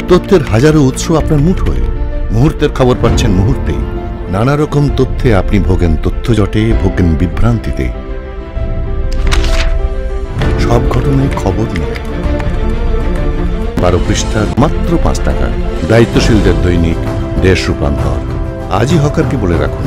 তথ্যের হাজারো উৎস আপনার মুঠোয়। মুহূর্তের খবর পাচ্ছেন মুহূর্তেই। নানা রকম তথ্যে আপনি ভোগেন তথ্যজটে, ভোগেন বিভ্রান্তিতে। সব ঘটনায় খবর নয়। 12 পৃষ্ঠার মাত্র 5 টাকা। দায়িত্বশীলদের দৈনিক দেশ রূপান্তর। আজই হকারকে বলে রাখুন।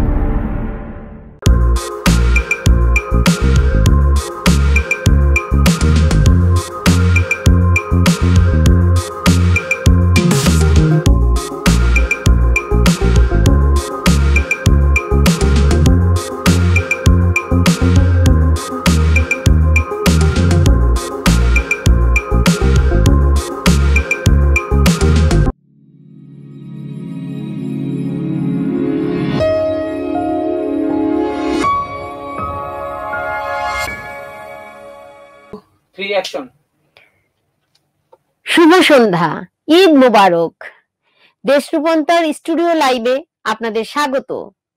শুভ সন্ধ্যা, ঈদ মোবারক। দেশ রূপান্তর স্টুডিও লাইভে আপনাদের স্বাগত।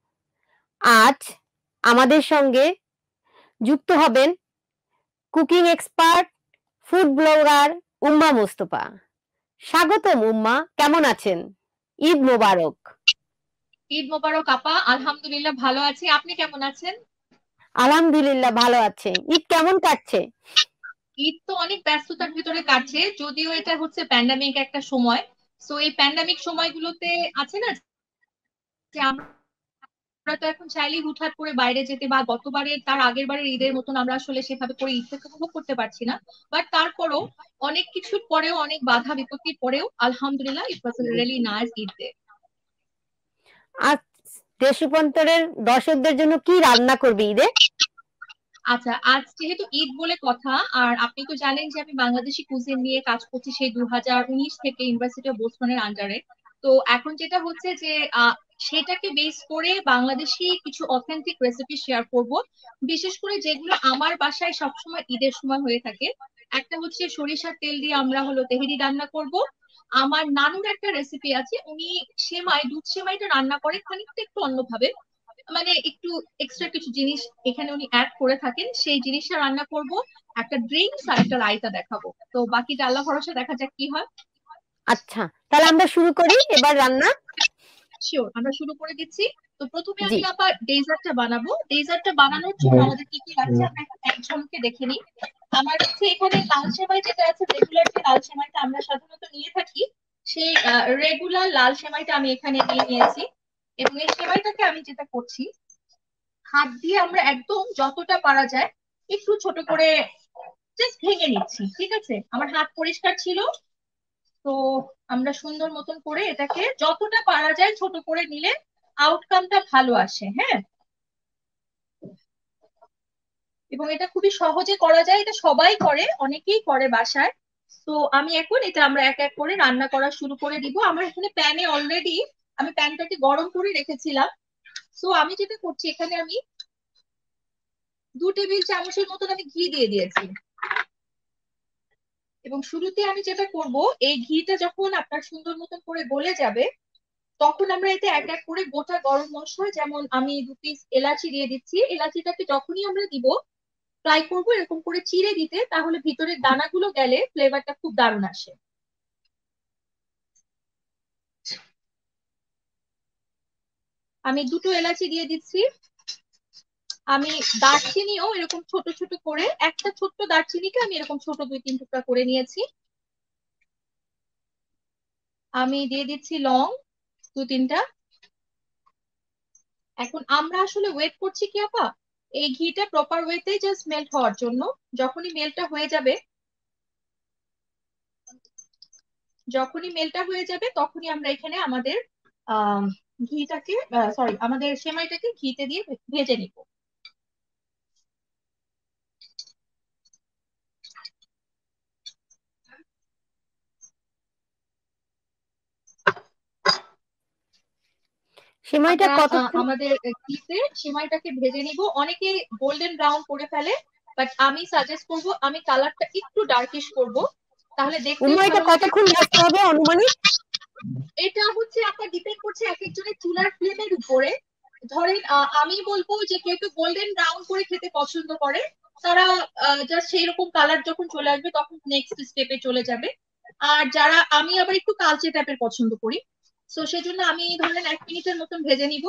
আজ আমাদের সঙ্গে যুক্ত হবেন কুকিং এক্সপার্ট, ফুড ব্লগার উম্মা মোস্তফা। স্বাগতম উম্মা, কেমন আছেন? ঈদ মোবারক। ঈদ মোবারক আপা, আলহামদুলিল্লাহ ভালো আছি। আপনি কেমন আছেন? আলহামদুলিল্লাহ ভালো আছে। ঈদ কেমন কাটছে? ঈদ তো অনেক ব্যস্ততার ভিতরে কাটছে, যদিও এটা হচ্ছে প্যান্ডামিক একটা সময়। সো এই প্যান্ডামিক সময়গুলোতে আছে না যে আমরা তো এখন চাইলেই হুটহাট করে বাইরে যেতে বা গতবারে তার আগের বারের ঈদের মতন আমরা আসলে সেভাবে করে ঈদটাকে উপভোগ করতে পারছি না। বাট তারপরও অনেক কিছুর পরেও, অনেক বাধা বিপত্তির পরেও আলহামদুলিল্লাহ it was really nice Eid day. আজ দেশ রূপান্তরের দর্শকদের জন্য কি রান্না করবে ঈদে? আচ্ছা, আজ যেহেতু ঈদ বলে কথা, আর আপনি তো জানেন যে আমি বাংলাদেশি কুজিন নিয়ে কাজ করছি সেই 2019 থেকে ইউনিভার্সিটি অফ বোস্টনের আন্ডারে। তো এখন যেটা হচ্ছে যে সেটাকে বেস করে বাংলাদেশি কিছু অথেন্টিক রেসিপি শেয়ার করব, বিশেষ করে যেগুলো আমার বাসায় সবসময় ঈদের সময় হয়ে থাকে। একটা হচ্ছে সরিষার তেল দিয়ে আমরা তেহেরি রান্না করব। আমার নানুর একটা রেসিপি আছে, উনি দুধ সেমাইটা রান্না করে খানিকটা একটু অন্যভাবে, মানে একটু এক্সট্রা কিছু জিনিস এখানে উনি অ্যাড করে থাকেন, সেই জিনিসটা রান্না করব। একটা ড্রিঙ্কস আর একটা রায়তা দেখাবো। তো বাকিটা আল্লাহ ভরসা, দেখা যাক কি হয়। আচ্ছা, তাহলে আমরা শুরু করি এবার রান্না। শিওর, আমরা শুরু করে দিচ্ছি। তো প্রথমে আমি আবার ডেজার্টটা বানাবো। ডেজার্টটা বানানোর জন্য আমাদের কি কি লাগছে আমরা এক ঝলকে দেখে নিই। আমার কাছে এখানে লাল সেমাই যেটা আছে, রেগুলার যে লাল সেমাইটা আমরা সাধারণত নিয়ে থাকি, সেই রেগুলার লাল সেমাইটা আমি এখানে নিয়ে নিয়েছি। এবং এই সেমাইটাকে আমি যেটা করছি, হাত দিয়ে আমরা একদম যতটা পারা যায় একটু ছোট করে জাস্ট ভেঙে নিচ্ছি। ঠিক আছে, আমার হাত পরিষ্কার ছিল, তো আমরা সুন্দর মতন করে এটাকে যতটা পারা যায় ছোট করে নিলে আউটকামটা ভালো আসে। হ্যাঁ, এবং এটা খুবই সহজে করা যায়, এটা সবাই করে, অনেকেই করে বাসায়। তো আমি এখন এটা আমরা এক এক করে রান্না করা শুরু করে দিব। আমার এখানে প্যানে অলরেডি আমি প্যানটাকে গরম করে রেখেছিলাম। তো আমি যেটা করছি, এখানে আমি 2 টেবিল চামচের মতন আমি ঘি দিয়ে দিয়েছি। এবং শুরুতে আমি যেটা করব, এই ঘিটা যখন আপনার সুন্দর মতন করে গলে যাবে, তখন আমরা এতে এক এক করে গোটা গরম মশলা, যেমন আমি 2 পিস এলাচি দিয়ে দিচ্ছি। এলাচিটাকে যখনই আমরা দিব ট্রাই করব এরকম করে চিড়ে দিতে, তাহলে ভিতরের দানাগুলো গেলে ফ্লেভারটা খুব দারুণ আসে। আমি 2টো এলাচি দিয়ে দিচ্ছি। আমি দারচিনিও এরকম ছোট ছোট করে, একটা ছোট্ট দারচিনিকে আমি এরকম ছোট 2-3 টুকরা করে নিয়েছি। আমি দিয়ে দিচ্ছি লং 2-3টা। এখন আমরা আসলে ওয়েট করছি কি আপা, এই ঘিটা প্রপার ওয়েতে জাস্ট মেল্ট হওয়ার জন্য। যখনই মেল্টটা হয়ে যাবে, তখনই আমরা এখানে আমাদের ঘিটাকে আমাদের সেমাইটাকে ঘিতে দিয়ে ভেজে নিব। সেমাইটা আমাদের ঘিতে সেমাইটাকে ভেজে নিব। অনেকে গোল্ডেন ব্রাউন করে ফেলে, বাট আমি সাজেস্ট করব আমি কালারটা একটু ডার্কিশ করব, তাহলে দেখতে ভালো লাগে। কতক্ষণ ভাজতে হবে আনুমানিক? এটা হচ্ছে আপনার ডিপেন্ড করছে এক একজনের চুলার ফ্লেমের উপরে। ধরেন আমি বলবো যে কেউ কেউ গোল্ডেন ব্রাউন করে খেতে পছন্দ করে, তারা জাস্ট সেই রকম কালার যখন চলে আসবে তখন নেক্সট স্টেপে চলে যাবে। আর যারা, আমি আবার একটু কালচে টাইপের পছন্দ করি, তো সেজন্য আমি ধরেন 1 মিনিটের মতন ভেজে নিব।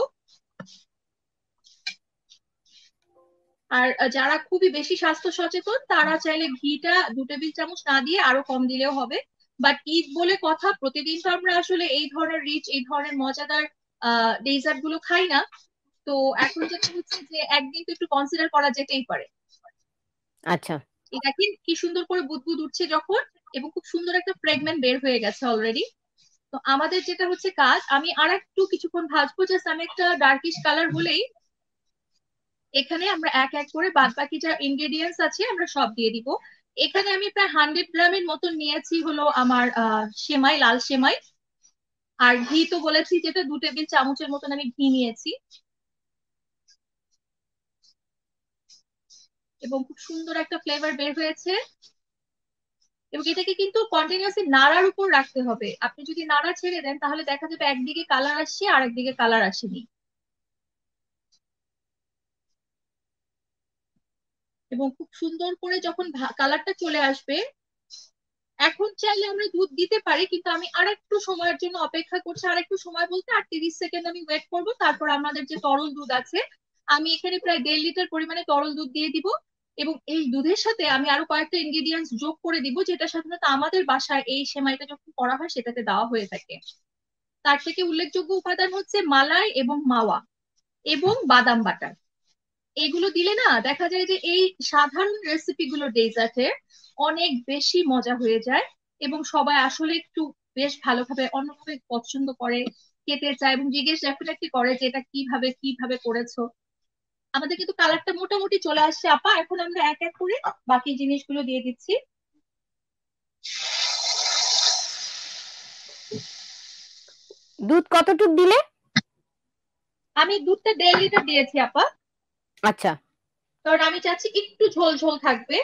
আর যারা খুবই বেশি স্বাস্থ্য সচেতন তারা চাইলে ঘিটা 2 টেবিল চামচ না দিয়ে আরো কম দিলেও হবে। বাট ঈদ বলে কথা, প্রতিদিন তো আমরা আসলে এই ধরনের রিচ, এই ধরনের মজাদার ডেজার্ট গুলো খাই না। তো এখন যেটা হচ্ছে যে একদিন তো একটু কনসিডার করা যেতেই পারে। আচ্ছা। এই দেখেন কি সুন্দর করে বুদবুদ উঠছে যখন, এবং খুব সুন্দর একটা ফ্রেগমেন্ট বের হয়ে গেছে অলরেডি। তো আমাদের যেটা হচ্ছে কাজ, আমি আর একটু কিছুক্ষণ ভাজবো, জাস্ট আমি একটা ডার্কিশ কালার হলেই এখানে আমরা এক এক করে বাদ বাকি যা ইনগ্রেডিয়েন্টস আছে আমরা সব দিয়ে দিব। এখানে আমি প্রায় 100 গ্রামের মতন নিয়েছি হলো আমার সেমাই, লাল সেমাই। আর ঘি তো বলেছি যেটা 2 টেবিল চামচের মতন আমি ঘি নিয়েছি। এবং খুব সুন্দর একটা ফ্লেভার বের হয়েছে। এবং এটাকে কিন্তু কন্টিনিউয়াসলি নাড়ার উপর রাখতে হবে, আপনি যদি নাড়া ছেড়ে দেন তাহলে দেখা যাবে একদিকে কালার আসছে আর একদিকে কালার আসেনি। এবং খুব সুন্দর করে যখন কালারটা চলে আসবে, এখন চাইলে আমরা দুধ দিতে পারি, কিন্তু আমি আর একটু সময়ের জন্য অপেক্ষা করছি। আর একটু সময় বলতে আর 30 সেকেন্ড আমি ওয়েট করব, তারপর আমাদের যে তরল দুধ আছে, আমি এখানে প্রায় 1.5 লিটার পরিমাণে তরল দুধ দিয়ে দিব। এবং এই দুধের সাথে আমি আরো কয়েকটা ইনগ্রেডিয়েন্টস যোগ করে দিব, যেটা সাধারণত আমাদের বাসায় এই সেমাইটা যখন করা হয় সেটাতে দেওয়া হয়ে থাকে। তার থেকে উল্লেখযোগ্য উপাদান হচ্ছে মালাই এবং মাওয়া এবং বাদাম বাটার। এগুলো দিলে না দেখা যায় যে এই সাধারণ রেসিপি গুলো ডেজার্টে অনেক বেশি মজা হয়ে যায়। এবং সবাই আসলে একটু বেশ ভালোভাবে অন্যভাবে পছন্দ করে, খেতে চায় এবং জিজ্ঞেস ডেফিনেটলি করে যে এটা কিভাবে কিভাবে করেছো। আমাদের কিন্তু কালারটা মোটামুটি চলে আসছে আপা, এখন আমরা এক এক করে বাকি জিনিসগুলো দিয়ে দিচ্ছি। দুধ কতটুক দিলে? আমি দুধটা 1.5 লিটার দিয়েছি আপা, আচ্ছা। কারণ আমি চাচ্ছি একটু ঝোল ঝোল থাকবে।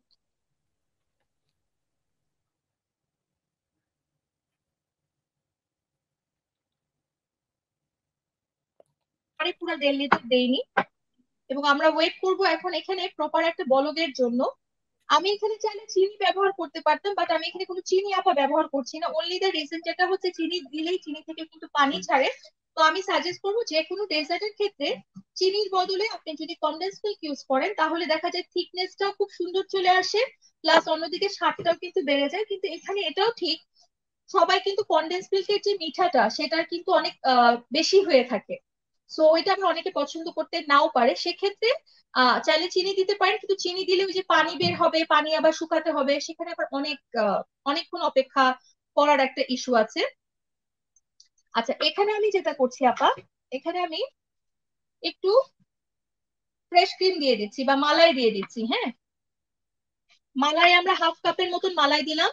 মানে পুরো 1.5 লিটার দেইনি। এবং আমরা ওয়েট করব এখন এখানে প্রপার একটা বলগের জন্য। আমি এখানে চাইলে চিনি ব্যবহার করতে পারতাম, বাট আমি এখানে কোনো চিনি আপা ব্যবহার করছি না। অনলি দ্য রিজন যেটা হচ্ছে চিনি দিলেই চিনি থেকে কিন্তু পানি ছাড়ে। তো আমি সাজেস্ট করবো যে কোনো ডেজার্টের ক্ষেত্রে চিনির বদলে আপনি যদি কনডেন্স মিল্ক ইউজ করেন তাহলে দেখা যায় থিকনেসটাও খুব সুন্দর চলে আসে, প্লাস অন্যদিকে স্বাদটাও কিন্তু বেড়ে যায়। কিন্তু এখানে এটাও ঠিক, সবাই কিন্তু কনডেন্স মিল্কের যে মিঠাটা সেটার কিন্তু অনেক বেশি হয়ে থাকে। সো ওইটা আবার অনেকে পছন্দ করতে নাও পারে, সেক্ষেত্রে চাইলে চিনি দিতে পারেন, কিন্তু চিনি দিলে ওই যে পানি বের হবে, পানি আবার শুকাতে হবে, সেখানে আবার অনেকক্ষণ অপেক্ষা করার একটা ইস্যু আছে। আচ্ছা, এখানে আমি যেটা করছি আপা, এখানে আমি একটু ফ্রেশ ক্রিম দিয়ে দিচ্ছি বা মালাই দিয়ে দিচ্ছি। হ্যাঁ, মালাই আমরা 1/2 কাপের মতন মালাই দিলাম।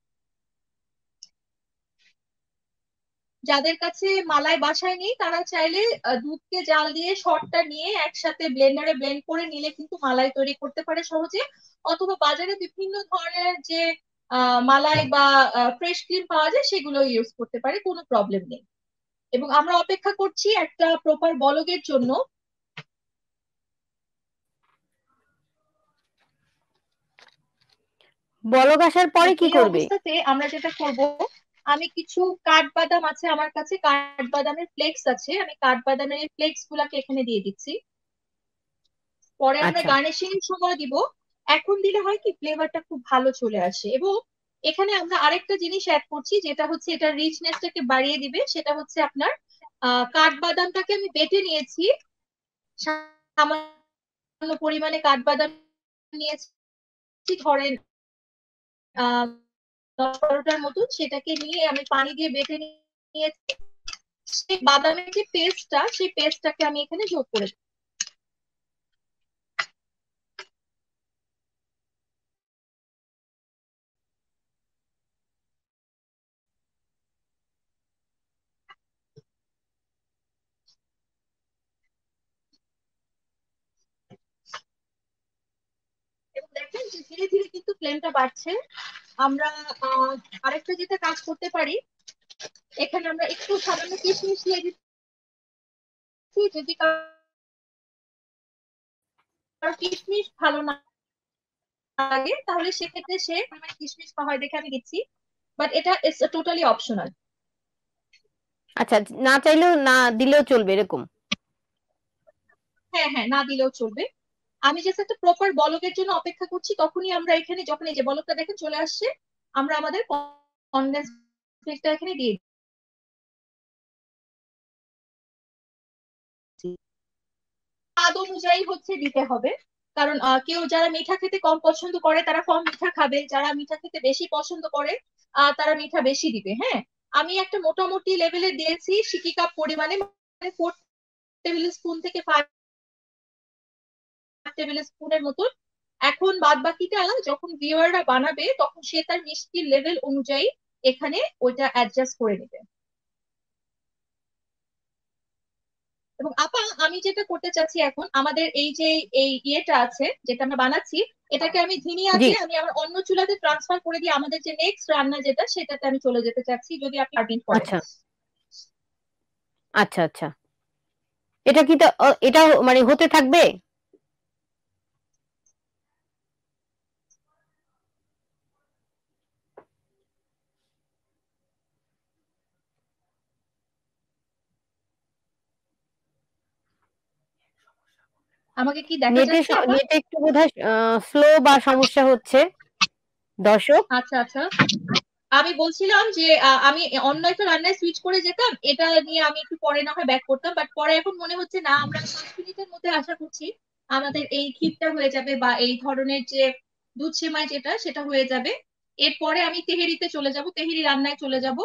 যাদের কাছে মালাই বাসায় নেই তারা চাইলে দুধকে জাল দিয়ে শর্টটা নিয়ে একসাথে ব্লেন্ডারে ব্লেন্ড করে নিলে কিন্তু মালাই তৈরি করতে পারে সহজে। অথবা বাজারে বিভিন্ন ধরনের যে মালাই বা ফ্রেশ ক্রিম পাওয়া যায় সেগুলো ইউজ করতে পারে, কোনো প্রবলেম নেই। এবং আমরা অপেক্ষা করছি একটা প্রপার বলগের জন্য। বলক আসার পরে কি এই করবে? অবস্থাতে আমরা যেটা করব, আমি কিছু কাঠবাদাম আছে আমার কাছে, কাঠবাদামের ফ্লেক্স আছে, আমি কাঠবাদামের ফ্লেক্স গুলাকে এখানে দিয়ে দিচ্ছি। পরে আমরা আচ্ছা। গার্নিশিং এর সময় দিব। এখন দিলে হয় কি ফ্লেভারটা খুব ভালো চলে আসে। এবং এখানে আমরা আরেকটা জিনিস অ্যাড করছি যেটা হচ্ছে এটা রিচনেসটাকে বাড়িয়ে দিবে, সেটা হচ্ছে আপনার কাঠবাদামটাকে আমি বেটে নিয়েছি। সামান্য পরিমাণে কাঠবাদাম নিয়েছি, ধরেন 10-12টার মতো, সেটাকে নিয়ে আমি পানি দিয়ে বেটে নিয়েছি। সেই বাদামের যে পেস্টটা, সেই পেস্টটাকে আমি এখানে যোগ করে দিই। এবং দেখেন যে ধীরে ধীরে কিন্তু ফ্লেমটা বাড়ছে। আমরা আহ আরেকটা যেটা কাজ করতে পারি, এখানে আমরা একটু সামান্য কিশমিশ দিয়ে দিচ্ছি। যদি কারো কিশমিশ ভালো না লাগে তাহলে সেক্ষেত্রে সে মানে কিশমিশ হয় দেখে আমি দিচ্ছি। বাট এটা ইটস টোটালি অপশনাল। আচ্ছা, না চাইলেও না দিলেও চলবে এরকম? হ্যাঁ হ্যাঁ, না দিলেও চলবে। আমি জাস্ট একটা প্রপার বলকের জন্য অপেক্ষা করছি, তখনই আমরা এখানে যখন এই যে বলকটা দেখেন চলে আসছে, আমরা আমাদের কনডেন্স মিল্কটা এখানে দিয়ে দিচ্ছি। স্বাদ অনুযায়ী হচ্ছে দিতে হবে, কারণ কেউ যারা মিঠা খেতে কম পছন্দ করে তারা কম মিঠা খাবে, যারা মিঠা খেতে বেশি পছন্দ করে তারা মিঠা বেশি দিবে। হ্যাঁ, আমি একটা মোটামুটি লেভেলে দিয়েছি সিকি কাপ পরিমাণে, মানে 4 টেবিল স্পুন থেকে 5 টেবিল স্পুনের মতন। এখন বাদ বাকিটা যখন ভিউয়াররা বানাবে তখন সে তার মিষ্টির লেভেল অনুযায়ী এখানে ওইটা অ্যাডজাস্ট করে নেবে। এবং আপা, আমি যেটা করতে চাচ্ছি এখন, আমাদের এই যে এই ইয়েটা আছে যেটা আমরা বানাচ্ছি, এটাকে আমি ধিমি জি। আছে আমি আমার অন্য চুলাতে ট্রান্সফার করে দিয়ে আমাদের যে নেক্সট রান্না যেটা সেটাতে আমি চলে যেতে চাচ্ছি, যদি আপনি পারবেন করেন। আচ্ছা আচ্ছা আচ্ছা, এটা কি এটা মানে হতে থাকবে? আমাকে কি দেখা নেটে যাচ্ছে আপা? নেটে একটু বোধহয় স্লো বা সমস্যা হচ্ছে দর্শক। আচ্ছা আচ্ছা, আমি বলছিলাম যে আমি অন্য একটা রান্নায় সুইচ করে যেতাম, এটা নিয়ে আমি একটু পরে না হয় ব্যাক করতাম, বাট পরে এখন মনে হচ্ছে না, আমরা 5 মিনিটের মধ্যে আশা করছি আমাদের এই ক্ষীরটা হয়ে যাবে, বা এই ধরনের যে দুধ সেমাই যেটা সেটা হয়ে যাবে। এরপরে আমি তেহেরিতে চলে যাব, তেহেরি রান্নায় চলে যাব।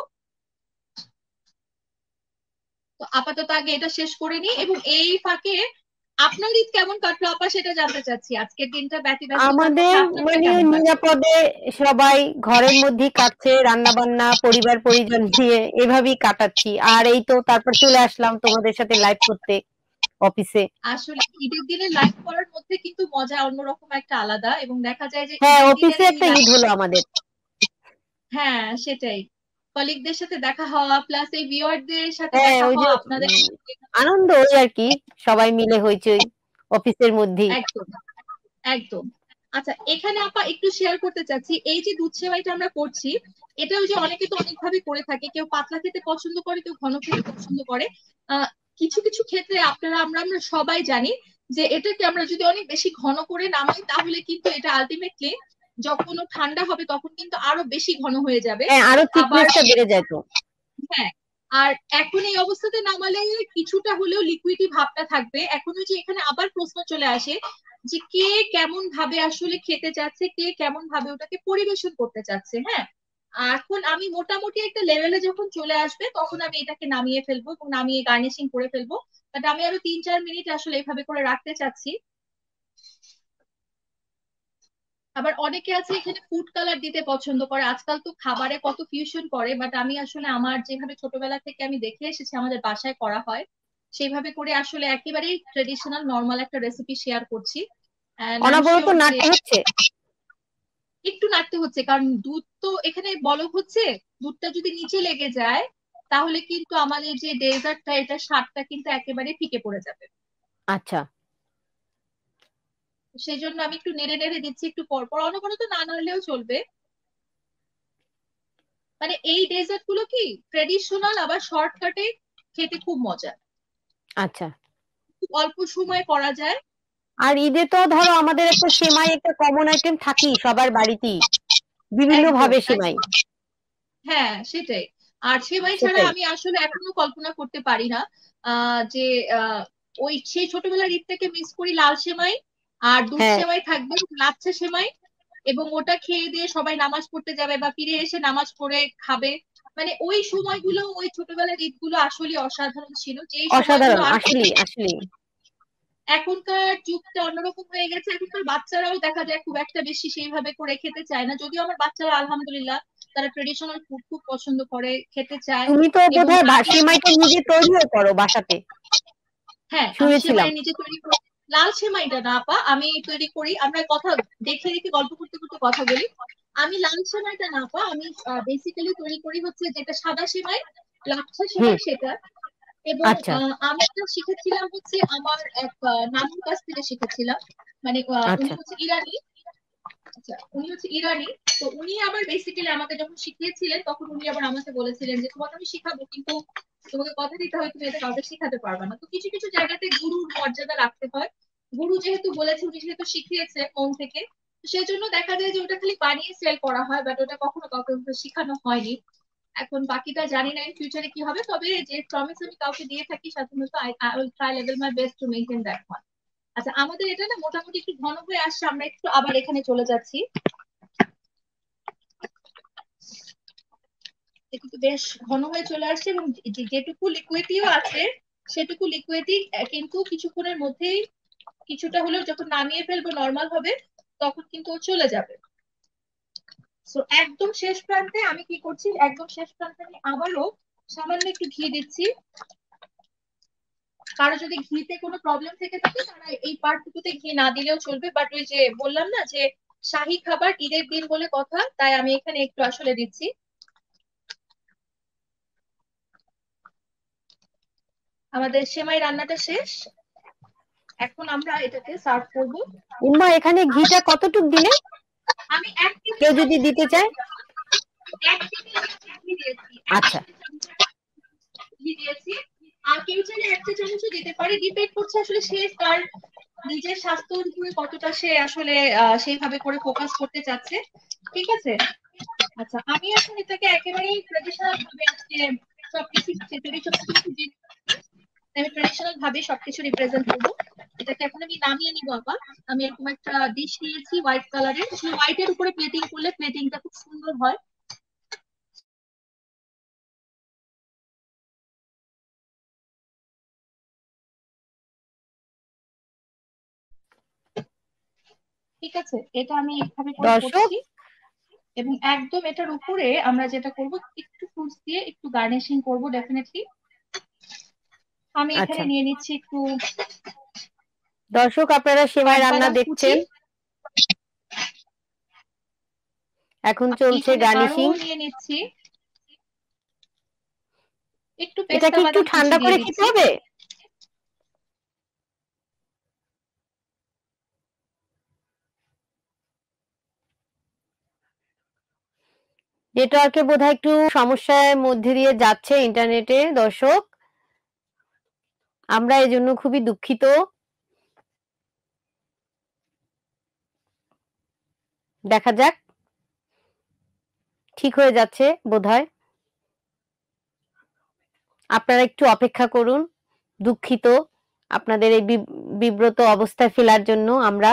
তো আপাতত আগে এটা শেষ করে নিই, এবং এই ফাঁকে আপনার ঈদ কেমন কাটলো আপা সেটা জানতে চাচ্ছি। আজকের দিনটা ব্যস্ততার আমাদের মধ্যে আপনারটা মানে কেমন কাটলো? নিরাপদে সবাই ঘরের মধ্যেই কাটছে, রান্না বান্না পরিবার পরিজন নিয়ে এভাবেই কাটাচ্ছি। আর এই তো তারপর চলে আসলাম তোমাদের সাথে লাইভ করতে অফিসে। আসলে ঈদের দিনে লাইভ করার মধ্যে কিন্তু মজা অন্যরকম একটা আলাদা, এবং দেখা যায় যে হ্যাঁ, ঈদের দিনের অফিসে এই একটা ঈদ হলো আমাদের। হ্যাঁ সেটাই, কলিগদের সাথে দেখা হওয়া প্লাস এই ভিউয়ারদের সাথে হ্যাঁ, দেখা ওই যে হওয়া আপনাদের আনন্দ ওই আর কি, সবাই মিলে হইচই অফিসের মধ্যেই। একদম একদম। আচ্ছা, এখানে আপা একটু শেয়ার করতে চাচ্ছি, এই যে দুধ সেমাইটা আমরা করছি, এটা ওই যে অনেকে তো অনেক ভাবে করে থাকে, কেউ পাতলা খেতে পছন্দ করে, কেউ ঘন খেতে পছন্দ করে। আহ কিছু কিছু ক্ষেত্রে আপনারা আমরা আমরা সবাই জানি যে এটাকে আমরা যদি অনেক বেশি ঘন করে নামাই তাহলে কিন্তু এটা আলটিমেটলি যখন ও ঠান্ডা হবে তখন কিন্তু আরো বেশি ঘন হয়ে যাবে। হ্যাঁ, আরো আবার থিকনেসটা বেড়ে যায় তো। হ্যাঁ, আর এখন এই অবস্থাতে নামালে কিছুটা হলেও লিকুইডি ভাবটা থাকবে। এখন ওই যে এখানে আবার প্রশ্ন চলে আসে যে কে কেমন ভাবে আসলে খেতে চাচ্ছে, কে কেমন ভাবে ওটাকে পরিবেশন করতে চাচ্ছে। হ্যাঁ, এখন আমি মোটামুটি একটা লেভেলে যখন চলে আসবে তখন আমি এটাকে নামিয়ে ফেলবো এবং নামিয়ে গার্নিশিং করে ফেলবো। বাট আমি আরো 3-4 মিনিট আসলে এভাবে করে রাখতে চাচ্ছি। আবার অনেকে আছে এখানে ফুড কালার দিতে পছন্দ করে, আজকাল তো খাবারে কত ফিউশন করে, বাট আমি আসলে আমার যেভাবে ছোটবেলা থেকে আমি দেখে এসেছি আমাদের বাসায় করা হয় সেইভাবে করে আসলে একেবারেই ট্রেডিশনাল নর্মাল একটা রেসিপি শেয়ার করছি। এন্ড আই এম অনবরত শিওর যে নাড়তে হচ্ছে। একটু নাড়তে হচ্ছে, কারণ দুধ তো এখানে বলক হচ্ছে, দুধটা যদি নিচে লেগে যায় তাহলে কিন্তু আমাদের যে ডেজার্টটা এটা স্বাদটা কিন্তু একেবারে ফিকে পড়ে যাবে। আচ্ছা সেই জন্য আমি একটু নেড়ে নেড়ে দিচ্ছি, একটু পর পর, অনবরত না নাড়লেও চলবে। মানে এই ডেজার্ট গুলো কি ট্রেডিশনাল আবার শর্টকাটে খেতে খুব মজা, আচ্ছা। খুব অল্প সময়ে করা যায়। আর ঈদে তো ধরো আমাদের একটা সেমাই একটা কমন আইটেম থাকেই সবার বাড়িতেই, বিভিন্ন একদম ভাবে সেমাই। একদম। হ্যাঁ সেটাই। আর সেমাই ছাড়া সেটাই। আমি আসলে এখনো কল্পনা করতে পারি না যে আহ, ওই সেই ছোটবেলার ঈদটাকে মিস করি। লাল সেমাই আর দুধ হ্যাঁ, সেমাই থাকবে, লাচ্ছা সেমাই, এবং ওটা খেয়ে দিয়ে সবাই নামাজ পড়তে যাবে বা ফিরে এসে নামাজ পড়ে খাবে। মানে ওই সময়গুলো, ওই ছোটবেলার ঈদগুলো আসলে অসাধারণ ছিল, যেই সময়গুলো অসাধারণ আর আসলেই আসলেই। এখনকার যুগটা অন্যরকম হয়ে গেছে। এখনকার বাচ্চারাও দেখা যায় খুব একটা বেশি সেইভাবে করে খেতে চায় না, যদিও আমার বাচ্চারা আলহামদুলিল্লাহ তারা ট্রেডিশনাল ফুড খুব পছন্দ করে, খেতে চায়। তুমি তো এবং বোধহয় আমি সেমাইটা নিজে তৈরিও করো বাসাতে, হ্যাঁ, আমি সেমাই শুনেছিলাম। নিজে তৈরি করি। লাল সেমাইটা না আপা, আমি তৈরি করি, আমরা কথা দেখে দেখে গল্প করতে করতে কথা বলি। আমি লাল সেমাইটা না আপা, আমি বেসিক্যালি তৈরি করি হচ্ছে যেটা সাদা সেমাই, লাচ্ছা হুম। সেমাই সেটা। এবং আচ্ছা আমি এটা শিখেছিলাম হচ্ছে আমার এক নানুর কাছ থেকে শিখেছিলাম। মানে উনি আচ্ছা হচ্ছে ইরানি। আচ্ছা, উনি হচ্ছে ইরানি। তো উনি আবার বেসিক্যালি আমাকে যখন শিখিয়েছিলেন তখন উনি আবার আমাকে বলেছিলেন যে তোমাকে আমি শিখাবো, কিন্তু তোমাকে কথা দিতে হয় তুমি এটা কাউকে শিখাতে পারবে না। তো কিছু কিছু জায়গাতে গুরুর মর্যাদা রাখতে হয়। গুরু যেহেতু বলেছে, উনি যেহেতু শিখিয়েছে মন থেকে, তো সেজন্য দেখা যায় যে ওটা খালি বানিয়ে সেল করা হয়, বাট ওটা কখনো কাউকে শেখানো হয়নি। এখন বাকিটা জানি না ইন ফিউচারে কি হবে, তবে যে প্রমিস আমি কাউকে দিয়ে থাকি সাধারণত I will try level my best to maintain that one. আচ্ছা, আমাদের এটা না মোটামুটি একটু ঘন হয়ে আসছে, আমরা একটু আবার এখানে চলে যাচ্ছি। কিন্তু বেশ ঘন হয়ে চলে আসছে, এবং যেটুকু লিকুইডিটিও আছে সেটুকু লিকুইডই কিন্তু কিছুক্ষণের মধ্যেই কিছুটা হলেও যখন নামিয়ে ফেলবো নর্মাল হবে, তখন কিন্তু ও চলে যাবে। সো একদম শেষ প্রান্তে আমি কি করছি, একদম শেষ প্রান্তে আমি আবারও সামান্য একটু ঘি দিচ্ছি। কারো যদি ঘিতে কোনো প্রবলেম থেকে থাকে তারা এই পার্টটুকুতে ঘি না দিলেও চলবে, বাট ওই যে বললাম না যে শাহী খাবার ঈদের দিন বলে কথা, তাই আমি এখানে একটু আসলে দিচ্ছি। আমাদের সেমাই রান্নাটা শেষ, এখন আমরা এটাকে সার্ভ করব। ইম্মা এখানে ঘিটা কতটুক দিলে, আমি এক টেবিল কেউ যদি চামচ দিতে চায়? এক টেবিল চামচ ঘি দিয়েছি, আচ্ছা, ঘি দিয়েছি। আর কেউ চাইলে একটা চামচও দিতে পারে, ডিপেন্ড করছে আসলে সে তার নিজের স্বাস্থ্যের উপরে কতটা সে আসলে সেইভাবে করে ফোকাস করতে চাচ্ছে। ঠিক আছে। আচ্ছা, আমি এখন এটাকে একেবারেই ট্রেডিশনাল ভাবে আজকে সবকিছু খিচুড়ি সবকিছু আমি ট্রেডিশনাল ভাবে সবকিছু রিপ্রেজেন্ট করবো। এটাকে এখন আমি নামিয়ে নিবো আবার। আমি এরকম একটা ডিশ নিয়েছি হোয়াইট কালারের, হোয়াইট এর উপরে প্লেটিং করলে প্লেটিংটা খুব সুন্দর হয়। ঠিক আছে, এটা আমি এইভাবে করে দর্শক, করছি। এবং একদম এটার উপরে আমরা যেটা করব, একটু ফ্রুটস দিয়ে একটু গার্নিশিং করব ডেফিনেটলি। আমি এখানে আচ্ছা নিয়ে নিচ্ছি একটু দর্শক, আপনারা সেমাই রান্না কাঠবাদাম কুচি, দেখছেন, এখন আমি চলছে এখানে আরো গার্নিশিং। নিয়ে নিচ্ছি একটু এটা পেস্তা কি একটু বাদাম কুচি ঠান্ডা দিয়ে করে খেতে দিচ্ছি। হবে? নেটওয়ার্কে বোধহয় একটু সমস্যার মধ্যে দিয়ে যাচ্ছে ইন্টারনেটে দর্শক, আমরা এজন্য খুবই দুঃখিত। দেখা যাক, ঠিক হয়ে যাচ্ছে বোধহয়। আপনারা একটু অপেক্ষা করুন, দুঃখিত আপনাদের এই বিব্রত অবস্থায় ফেলার জন্য আমরা।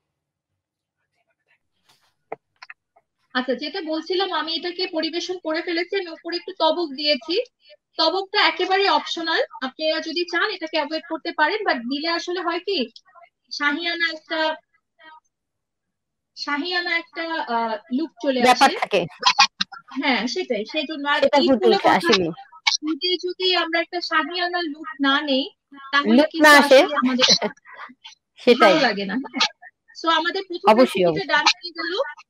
আচ্ছা, যেটা বলছিলাম, আমি এটাকে পরিবেশন করে ফেলেছি, আমি উপরে একটু তবক দিয়েছি। তবকটা একেবারে অপশনাল, আপনারা যদি চান এটাকে অ্যাভয়েড করতে পারেন, বাট দিলে আসলে হয় কি শাহিয়ানা একটা শাহিয়ানা একটা লুক চলে ব্যাপার আসে। থাকে, হ্যাঁ সেটাই, সেই জন্য। আর সেটা ঈদ ফুটে বলে ওঠে কথা, আসলে। ঈদে যদি আমরা একটা শাহিয়ানা লুক না নেই তাহলে লুক না কিন্তু আসে, আসলে আমাদের সেটাই। ভালো লাগে না। সো আমাদের প্রথম অবশ্যই রেসিপিটা অবশ্যই। ডান হয়ে গেল।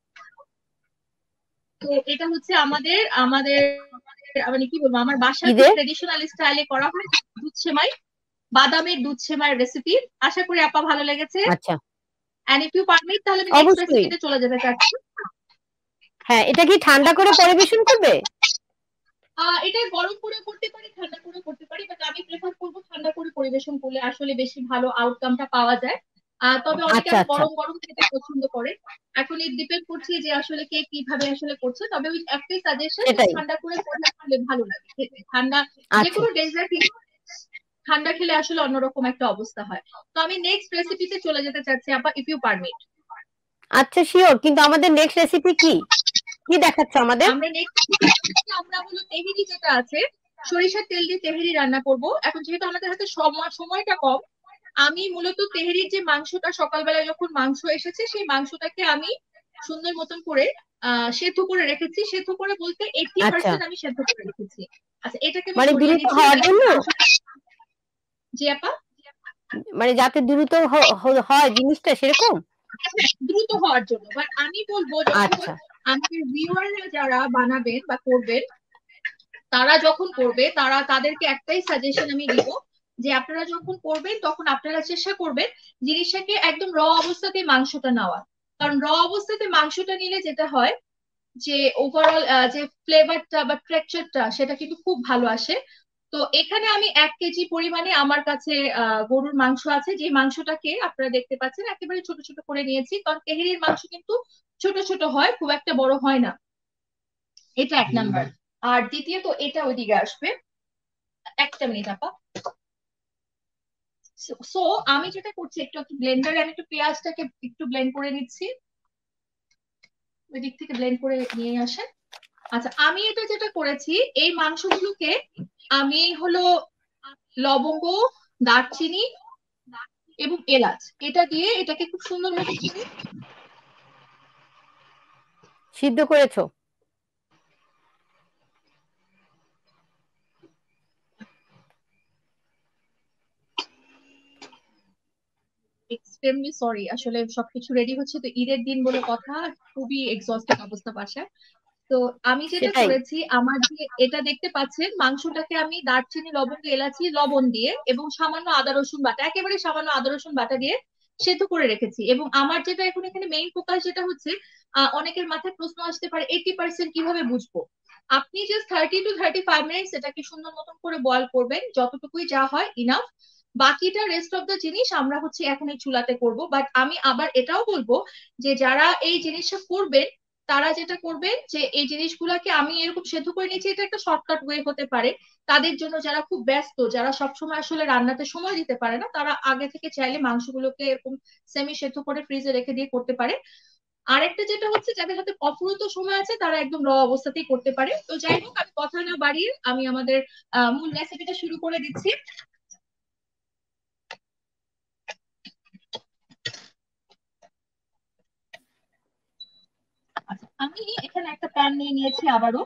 তো এটা হচ্ছে আমাদের আমাদের মানে কি বলবো, আমার বাসার খুব ঈদে ট্রেডিশনাল স্টাইলে করা হয় দুধ সেমাই, বাদামের দুধ সেমাইয়ের রেসিপি। আশা করি আপা ভালো লেগেছে। আচ্ছা, এন্ড ইফ ইউ পারমিট তাহলে আমি নেক্সট অবশ্যই। রেসিপিতে চলে যেতে চাচ্ছি। হ্যাঁ, এটা কি ঠান্ডা করে পরিবেশন করবে? এটা গরম করে করতে পারি, ঠান্ডা করে করতে পারি, বাট আমি প্রেফার করবো ঠান্ডা করে পরিবেশন করলে আসলে বেশি ভালো আউটকামটা পাওয়া যায়। তবে অনেকে আচ্ছা আবার আচ্ছা, গরম গরম খেতে পছন্দ করে। এখন এই ডিপেন্ড করছে যে আসলে কে কিভাবে আসলে করছে, তবে ওই একটাই সাজেশন যে সেটাই। ঠান্ডা করে করলে আসলে ভালো লাগে খেতে। ঠান্ডা যে আচ্ছা কোনো ডেজার্ট ঠান্ডা খেলে আসলে অন্যরকম একটা অবস্থা হয়। তো আমি নেক্সট রেসিপিতে চলে যেতে চাচ্ছি আপা, ইফ ইউ পারমিট। আচ্ছা, শিওর। কিন্তু আমাদের নেক্সট রেসিপি কি, কি দেখাচ্ছ আমাদের? আমরা নেক্সট আমরা হলো তেহেরি যেটা আছে, সরিষার তেল দিয়ে তেহেরি রান্না করব। এখন যেহেতু আমাদের হাতে সময়টা কম, আমি মূলত তেহেরির যে মাংসটা সকালবেলা যখন মাংস এসেছে সেই মাংসটাকে আমি সুন্দর মতন করে সেদ্ধ করে রেখেছি। সেদ্ধ করে বলতে এইটি আচ্ছা, পার্সেন্ট আমি সেদ্ধ করে রেখেছি। আচ্ছা, এটাকে আমি মানে সরিয়ে দ্রুত নিচ্ছি হওয়ার যাতে জন্য, জি আপা। মানে যাতে দ্রুত হয় জিনিসটা সেরকম। দ্রুত হওয়ার জন্য, বাট আমি বলবো যখন আচ্ছা আমাদের ভিউয়াররা যারা বানাবেন বা করবেন, তারা যখন করবে তারা তাদেরকে একটাই সাজেশন আমি দিব যে আপনারা যখন করবেন তখন আপনারা চেষ্টা করবেন জিনিসটাকে একদম র অবস্থাতে মাংসটা নেওয়া। কারণ র অবস্থাতে মাংসটা নিলে যেটা হয় যে ওভারঅল যে ফ্লেভারটা বা টেক্সচারটা সেটা কিন্তু খুব ভালো আসে। তো এখানে আমি 1 কেজি পরিমাণে আমার কাছে গরুর মাংস আছে, যে মাংসটাকে আপনারা দেখতে পাচ্ছেন একেবারে ছোট ছোট করে নিয়েছি, কারণ তেহেরির মাংস কিন্তু ছোট ছোট হয়, খুব একটা বড় হয় না। এটা 1 নাম্বার। আর দ্বিতীয়ত এটা ওইদিকে আসবে, একটা মিনিট আপা। সো আমি যেটা করছি, একটু একটু ব্লেন্ডারে আমি একটু পেঁয়াজটাকে একটু ব্লেন্ড করে নিচ্ছি, ওই দিক থেকে ব্লেন্ড করে নিয়ে আসেন। আচ্ছা, আমি এটা যেটা করেছি, এই মাংসগুলোকে আমি হলো লবঙ্গ, দারচিনি এবং এলাচ এটা দিয়ে এটাকে খুব সুন্দর মতো সিদ্ধ করেছো? এক্সট্রিমলি সরি, আসলে সবকিছু রেডি হচ্ছে তো ঈদের দিন বলে কথা, খুবই এক্সস্টেড অবস্থা বাসায়। তো আমি যেটা সেটাই। করেছি, আমার যে এটা দেখতে পাচ্ছেন মাংসটাকে আমি দারচিনি, লবঙ্গ, এলাচি, লবণ দিয়ে এবং সামান্য আদা রসুন বাটা, একেবারে সামান্য আদা রসুন বাটা দিয়ে সেদ্ধ করে রেখেছি। এবং আমার যেটা এখন এখানে মেইন ফোকাস যেটা হচ্ছে, অনেকের মাথায় প্রশ্ন আসতে পারে 80% কিভাবে বুঝবো। আপনি জাস্ট 30 to 35 মিনিটস এটাকে সুন্দর মতন করে বয়ল করবেন, যতটুকুই যা হয় ইনাফ। বাকিটা রেস্ট অফ দ্য জিনিস আমরা হচ্ছে এখন এই চুলাতে করব। বাট আমি আবার এটাও বলবো যে যারা এই জিনিসটা করবেন তারা যেটা করবেন যে এই জিনিসগুলোকে আমি এরকম সেদ্ধ করে নিয়েছি, এটা একটা শর্টকাট ওয়ে হতে পারে তাদের জন্য, যারা খুব ব্যস্ত, যারা সবসময় আসলে রান্নাতে সময় দিতে পারে না, তারা আগে থেকে চাইলে মাংসগুলোকে এরকম সেমি সেদ্ধ করে ফ্রিজে রেখে দিয়ে করতে পারে। আরেকটা যেটা হচ্ছে, যাদের হাতে অফুরন্ত সময় আছে তারা একদম র অবস্থাতেই করতে পারে। তো যাই হোক, আমি কথা না বাড়িয়ে আমি আমাদের মূল রেসিপিটা শুরু করে দিচ্ছি। আচ্ছা, আমি এখানে একটা প্যান নিয়ে নিয়েছি আবারও।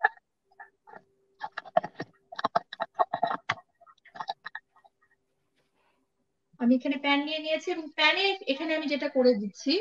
আমি এখানে প্যান নিয়ে নিয়েছি এবং প্যানে এখানে আমি যেটা করে দিচ্ছি,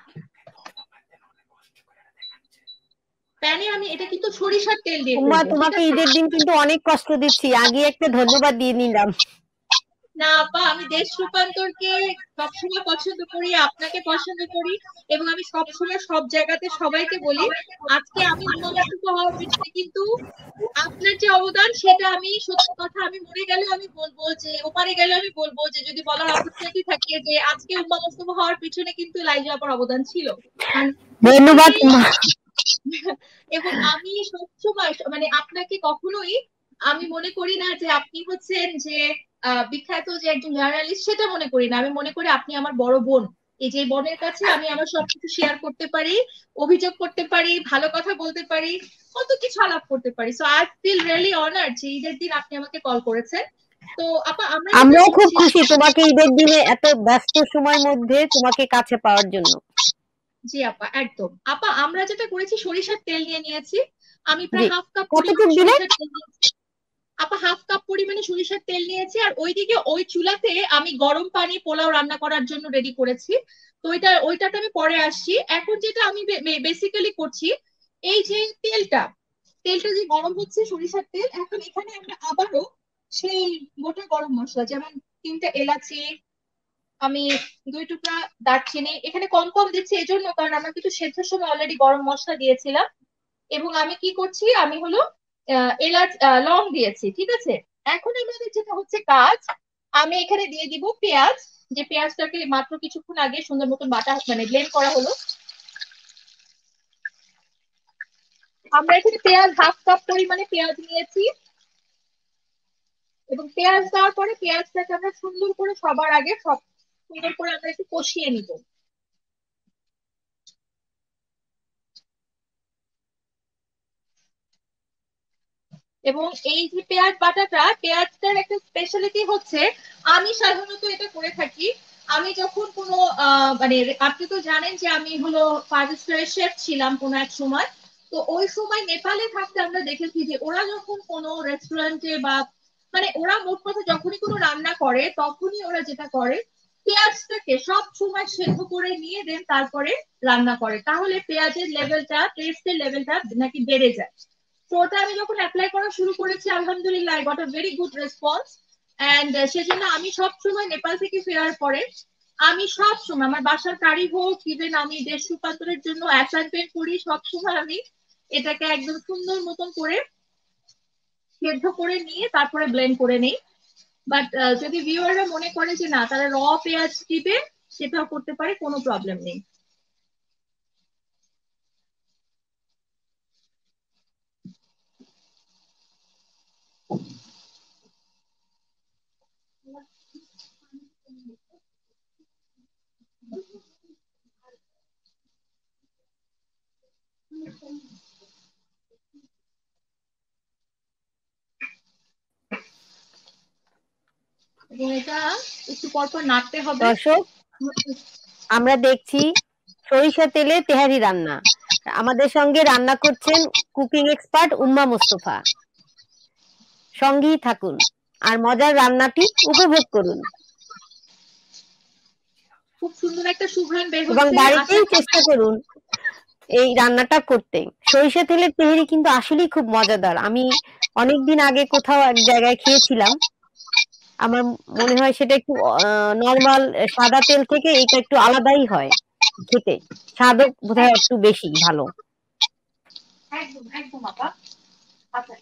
প্যানে আমি এটা কিন্তু সরিষার তেল দিয়ে উমা, করবো, ঠিক তোমাকে আছে? ঈদের দিন কিন্তু অনেক কষ্ট দিচ্ছি, আগে একটা ধন্যবাদ দিয়ে নিলাম। না আপা, আমি দেশ রূপান্তরকে সবসময় পছন্দ করি, আপনাকে পছন্দ করি, এবং আমি সবসময় সব জায়গাতে সবাইকে বলি আজকে আমি উন্মোচিত হওয়ার পিছনে কিন্তু আপনার যে অবদান, সেটা আমি সত্যি কথা, আমি মরে গেলেও আমি বলবো, যে ওপারে গেলেও আমি বলবো, যে যদি বলার অপরচুনিটি থাকে যে আজকে উম্মা মোস্তফা হওয়ার পিছনে কিন্তু লাইজু আপার অবদান ছিল। কারণ ধন্যবাদ আমি উমা। এবং আমি সবসময় মানে আপনাকে কখনোই আমি মনে করি না যে আপনি হচ্ছেন যে বিখ্যাত যে একজন জার্নালিস্ট, সেটা মনে করি না। আমি মনে করি আপনি আমার বড় বোন। এই যে বোনের কাছে আমি আমার সবকিছু শেয়ার করতে পারি, অভিযোগ করতে পারি, ভালো কথা বলতে পারি, কত কিছু আলাপ করতে পারি। So I feel really honoured যে ঈদের দিন আপনি আমাকে কল করেছেন। তো আপা আমরা যেটা আমরাও খুব করছি, খুশি তোমাকে ঈদের দিনে এত ব্যস্ত সময়ের মধ্যে তোমাকে কাছে পাওয়ার জন্য। জি আপা একদম। আপা আমরা যেটা করেছি, সরিষার তেল নিয়ে নিয়েছি। আমি জি, প্রায় হাফ কাপ পরিমাণ কতটুক দিলে? সরিষার তেল নিয়েছি। আপা হাফ কাপ পরিমাণে সরিষার তেল নিয়েছি, আর ওইদিকে ওই চুলাতে আমি গরম পানি পোলাও রান্না করার জন্য রেডি করেছি। তো ওইটাতে আমি পরে আসছি। এখন যেটা আমি বেসিক্যালি করছি, এই যে তেলটা তেলটা যে গরম হচ্ছে, সরিষার তেল, এখন এখানে আমরা আবারও সেই গোটা গরম মশলা, যেমন 3টে এলাচি, আমি 2 টুকরা দারচিনি, এখানে কম কম দিচ্ছি এজন্য কারণ আমরা কিন্তু সেদ্ধর সময় অলরেডি গরম মশলা দিয়েছিলাম। এবং আমি কি করছি, আমি হলো এলাচ, লং দিয়েছি, ঠিক আছে? এখন আমাদের যেটা হচ্ছে কাজ, আমি এখানে দিয়ে দিব পেঁয়াজ, যে পেঁয়াজটাকে মাত্র কিছুক্ষণ আগে সুন্দর মতন বাটা মানে ব্লেন্ড করা হলো। আমরা এখানে পেঁয়াজ হাফ কাপ পরিমাণে পেঁয়াজ নিয়েছি, এবং পেঁয়াজ দেওয়ার পরে পেঁয়াজটাকে আমরা সুন্দর করে সবার আগে সব সুন্দর করে আমরা একটু কষিয়ে নিব। এবং এই যে পেঁয়াজ বাটাটা, পেঁয়াজটার একটা স্পেশালিটি হচ্ছে, আমি সাধারণত এটা করে থাকি, আমি যখন কোনো মানে আপনি তো জানেন যে আমি হলো 5 স্টারের শেফ ছিলাম কোনো এক সময়। তো ওই সময় নেপালে থাকতে আমরা দেখেছি যে ওরা যখন কোনো রেস্টুরেন্টে বা মানে ওরা মোট কথা যখনই কোনো রান্না করে, তখনই ওরা যেটা করে, পেঁয়াজটাকে সব সময় সেদ্ধ করে নিয়ে দেন তারপরে রান্না করে, তাহলে পেঁয়াজের লেভেলটা, টেস্টের লেভেলটা নাকি বেড়ে যায়। তো ওটা আমি যখন অ্যাপ্লাই করা শুরু করেছি, আলহামদুলিল্লাহ I got a very good response. And সেজন্য আমি সব সময় নেপাল থেকে ফেরার পরে আমি সব সময় আমার বাসার কারি হোক, ইভেন আমি দেশ রূপান্তরের জন্য অ্যাসাইনমেন্ট করি, সব সময় আমি এটাকে একদম সুন্দর মতন করে সেদ্ধ করে নিয়ে তারপরে ব্লেন্ড করে নিই। বাট যদি ভিউয়াররা মনে করে যে না তারা পেঁয়াজ দিবে, সেটাও করতে পারে, কোনো প্রবলেম নেই। এবং এটা একটু পরপর নাড়তে হবে। দর্শক, আমরা দেখছি সরিষা তেলে তেহারি রান্না। আমাদের সঙ্গে রান্না করছেন কুকিং এক্সপার্ট উম্মা মুস্তফা। সঙ্গেই থাকুন আর মজার রান্নাটি উপভোগ করুন খুব সুন্দর একটা সুঘ্রাণ বের এবং হচ্ছে, আশা বাড়িতেই করি। চেষ্টা করুন এই রান্নাটা করতে। সরিষা তেলের তেহারি কিন্তু আসলেই খুব মজাদার। আমি অনেকদিন আগে কোথাও এক জায়গায় খেয়েছিলাম। আমার মনে হয় সেটা একটু নরমাল সাদা তেল থেকে এটা একটু আলাদাই হয় খেতে। স্বাদও বোধহয় একটু বেশি ভালো। একদম একদম আপা। আচ্ছা,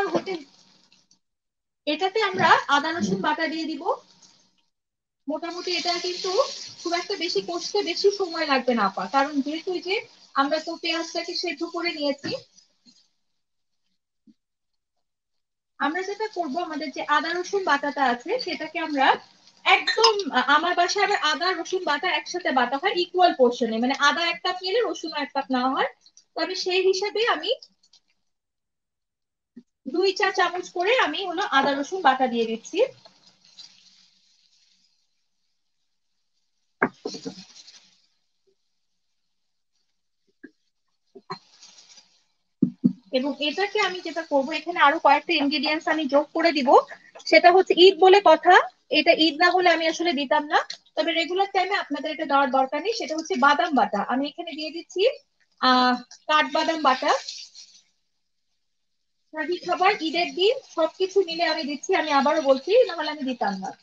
এটাতে আমরা আদা রসুন বাটা দিয়ে দিব। মোটামুটি এটা কিন্তু খুব একটা বেশি কষতে বেশি সময় লাগবে না আপা, কারণ যেহেতু যে আমরা তো পেঁয়াজটাকে সেদ্ধ করে নিয়েছি। আমরা যেটা করব, আমাদের যে আদা রসুন বাটাটা আছে সেটাকে আমরা একদম আমার বাসায় আবার আদা রসুন বাটা একসাথে বাটা হয় ইকুয়াল পোর্শনে, মানে আদা 1 কাপ নিলে রসুন 1 কাপ নেওয়া হয়। তো আমি সেই হিসাবে আমি 2 চা চামচ করে আমি হলো আদা রসুন বাটা দিয়ে দিচ্ছি। এবং এটাকে আমি যেটা করব, এখানে আরো কয়েকটা ইনগ্রেডিয়েন্টস আমি যোগ করে দিব। সেটা হচ্ছে ঈদ বলে কথা, এটা ঈদ না হলে আমি আসলে দিতাম না, তবে রেগুলার টাইমে আপনাদের এটা দেওয়ার দরকার নেই। সেটা হচ্ছে বাদাম বাটা, আমি এখানে দিয়ে দিচ্ছি আহ কাঠবাদাম বাটা। শাহী খাবার, ঈদের দিন, সবকিছু মিলে আমি দিচ্ছি, আমি আবারও বলছি, নাহলে আমি দিতাম না।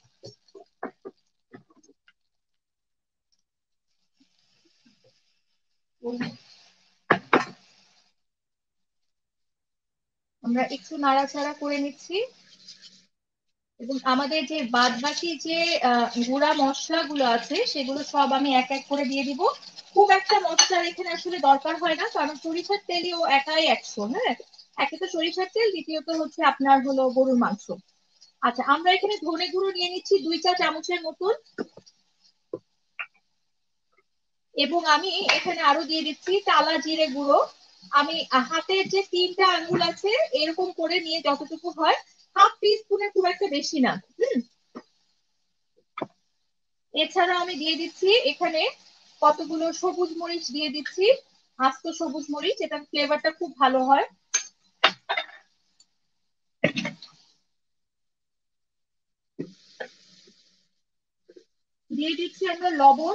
আমরা একটু নাড়াচাড়া করে নিচ্ছি এবং আমাদের যে বাদ বাকি যে গুঁড়া মশলাগুলো আছে সেগুলো সব আমি এক এক করে দিয়ে দিব। খুব একটা মশলার এখানে আসলে দরকার হয় না, কারণ সরিষার তেলই ও একাই 100। হ্যাঁ, একে তো সরিষার তেল, দ্বিতীয়ত হচ্ছে আপনার হলো গরুর মাংস। আচ্ছা, আমরা এখানে ধনে গুঁড়ো নিয়ে নিচ্ছি 2 চা চামচের মতন। এবং আমি এখানে আরো দিয়ে দিচ্ছি টালা জিরে গুঁড়ো। আমি হাতের যে 3টা আঙ্গুল আছে এরকম করে নিয়ে যতটুকু হয়, হাফ টি স্পুনের খুব একটা বেশি না। এছাড়া আমি দিয়ে দিচ্ছি এখানে কতগুলো সবুজ মরিচ দিয়ে দিচ্ছি, আস্ত সবুজ মরিচ, এটার ফ্লেভারটা খুব ভালো হয়। দিয়ে দিচ্ছি আমরা লবণ,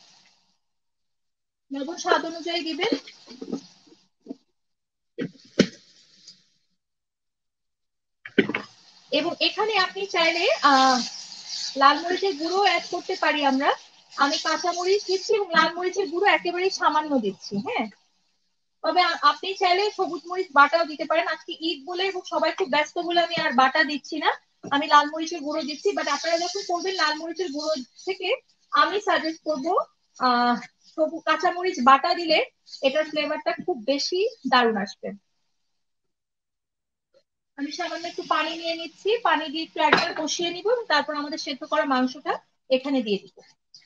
লবণ স্বাদ অনুযায়ী দিবেন। এবং এখানে আপনি চাইলে লাল মরিচের গুঁড়ো অ্যাড করতে পারি আমরা। আমি কাঁচা মরিচ দিচ্ছি এবং লাল মরিচের গুঁড়ো একেবারেই সামান্য দিচ্ছি। হ্যাঁ, তবে আপনি চাইলে সবুজ মরিচ বাটাও দিতে পারেন। আজকে ঈদ বলে এবং সবাই খুব ব্যস্ত বলে আমি আর বাটা দিচ্ছি না, আমি লাল মরিচের গুঁড়ো দিচ্ছি। বাট আপনারা যখন করবেন লাল মরিচের গুঁড়ো থেকে আমি সাজেস্ট করবো সবুজ কাঁচা মরিচ বাটা দিলে এটার ফ্লেভারটা খুব বেশি দারুণ আসবে। আমি সামান্য একটু পানি নিয়ে নিচ্ছি, পানি দিয়ে একটু একবার কষিয়ে নিব এবং তারপর আমাদের সেদ্ধ করা মাংসটা এখানে দিয়ে দিব।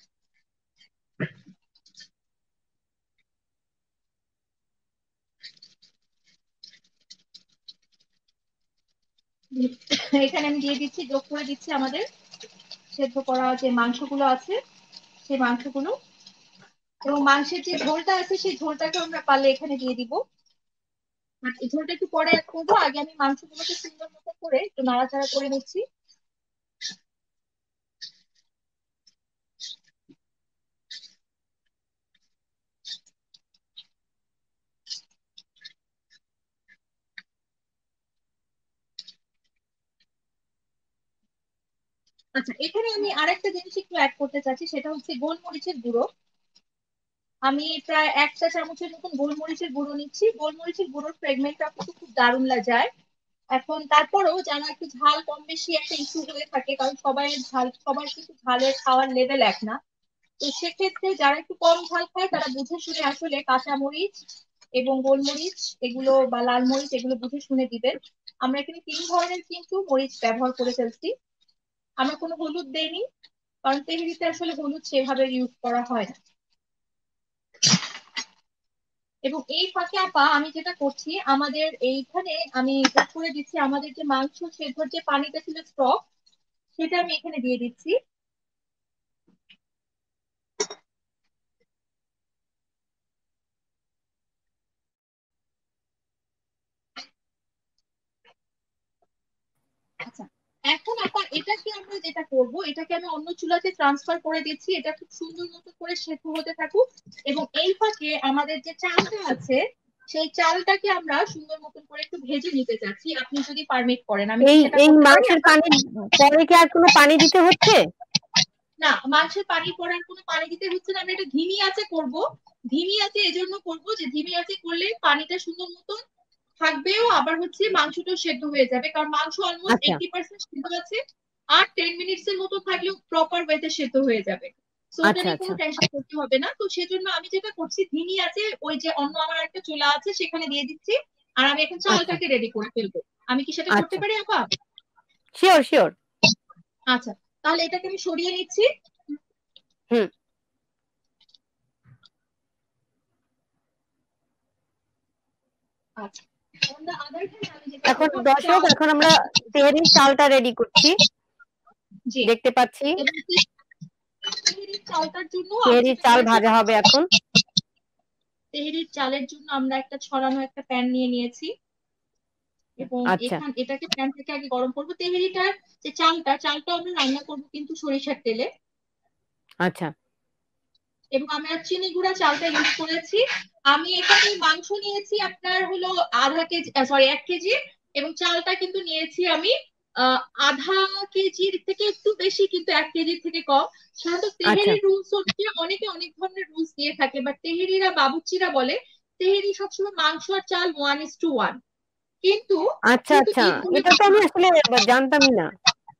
এখানে আমি দিয়ে দিচ্ছি, যোগ করে দিচ্ছি আমাদের সেদ্ধ করা যে মাংসগুলো আছে সেই মাংসগুলো। এবং মাংসের যে ঝোলটা আছে সেই ঝোলটাকে আমরা পারলে এখানে দিয়ে দিব। আর এই ঝোলটা একটু পরে অ্যাড করবো, আগে আমি মাংসগুলোকে সুন্দর মতো করে একটু নাড়াচাড়া করে নিচ্ছি। আচ্ছা, এখানে আমি আরেকটা জিনিস একটু অ্যাড করতে চাচ্ছি, সেটা হচ্ছে গোলমরিচের গুঁড়ো। আমি প্রায় 1 চা চামচের মতন গোলমরিচের গুঁড়ো নিচ্ছি। গোলমরিচের গুঁড়োর ফ্রেগমেন্টটা কিন্তু খুব দারুণ যায়। এখন তারপরেও যারা একটু ঝাল কম বেশি একটা ইস্যু হয়ে থাকে, কারণ সবার কিন্তু ঝালের খাওয়ার লেভেল এক না। তো সেক্ষেত্রে যারা একটু কম ঝাল খায় তারা বুঝে শুনে আসলে কাঁচামরিচ এবং গোলমরিচ এগুলো বা লাল মরিচ এগুলো বুঝে শুনে দিবেন। আমরা এখানে 3 ধরনের কিন্তু মরিচ ব্যবহার করে ফেলছি। আমরা কোনো হলুদ দেইনি, কারণ তেহরিতে আসলে হলুদ সেভাবে ইউজ করা হয় না। এবং এই ফাঁকে আপা আমি যেটা করছি, আমাদের এইখানে আমি যোগ করে দিচ্ছি আমাদের যে মাংস সেদ্ধর যে পানিটা ছিল স্টক, সেটা আমি এখানে দিয়ে দিচ্ছি। আচ্ছা, এখন আপা এটাকে আমরা যেটা করব, এটাকে আমি অন্য চুলাতে ট্রান্সফার করে দিচ্ছি। এটা খুব সুন্দর মতো করে সেদ্ধ হতে থাকুক। এবং এই ফাঁকে আমাদের যে চালটা আছে, সেই চালটাকে আমরা সুন্দর মতন করে একটু ভেজে নিতে চাচ্ছি। আপনি যদি পারমিট করেন আমি কি এই সেটা এই করতে পারি মাংসের আপা? পানি পরে কি আর কোনো পানি দিতে হচ্ছে? না, মাংসের পানি পড়ার কোনো পানি দিতে হচ্ছে না। আমরা এটা ধিমি আঁচে করব। ধিমি আঁচে এজন্য করব যে ধিমি আঁচে করলে পানিটা সুন্দর মতন থাকবেও, আবার হচ্ছে মাংসটাও সেদ্ধ হয়ে যাবে, কারণ মাংস অলমোস্ট আচ্ছা 80% সিদ্ধ আছে। আর 10 মিনিটস এর মতো থাকলেও প্রপার ওয়েতে সেদ্ধ হয়ে যাবে। তো ওটা আচ্ছা নিয়ে আচ্ছা কোনো টেনশন করতে হবে না। তো সেজন্য আমি যেটা করছি, ধিমি আছে ওই যে অন্য আমার একটা চুলা আছে সেখানে দিয়ে দিচ্ছি। আর আমি এখন আচ্ছা চালটাকে রেডি করে ফেলবো। আমি কি সেটা করতে আচ্ছা, পারি আপা? Sure sure. আচ্ছা, তাহলে এটাকে আমি সরিয়ে নিচ্ছি। হুম। আচ্ছা, on the other hand আমি যেটা এখন করবো, দর্শক, চাল। এখন আমরা তেহারির চালটা রেডি করছি, জি। দেখতে পাচ্ছি। এবং তেহেরির চালটার জন্য আমি তেহারির যেটা চাল করেছি, ভাজা হবে এখন। তেহেরির চালের জন্য আমরা একটা ছড়ানো একটা প্যান নিয়ে নিয়েছি। এবং আচ্ছা এটাকে প্যান থেকে আগে গরম করবো। তেহেরিটার যে চালটা আমরা রান্না করবো কিন্তু সরিষার তেলে। আচ্ছা এবং আমরা চিনি গুঁড়া চালটা ইউজ করেছি। আমি এখানে মাংস নিয়েছি আপনার হলো ½ কেজি, সরি 1 কেজি। এবং চালটা কিন্তু নিয়েছি আমি আহ ½ কেজির থেকে একটু বেশি, কিন্তু 1 কেজির থেকে কম। সাধারণত আচ্ছা তেহেরি রুলস হচ্ছে অনেকে অনেক ধরনের রুলস দিয়ে থাকে, বাট তেহেরিরা বাবুর্চিরা বলে তেহেরি সবসময় মাংস আর চাল 1:1। কিন্তু আচ্ছা যেহেতু আচ্ছা, ঈদ বলে এটা তো কথা, আমি আসলে জানতামই না।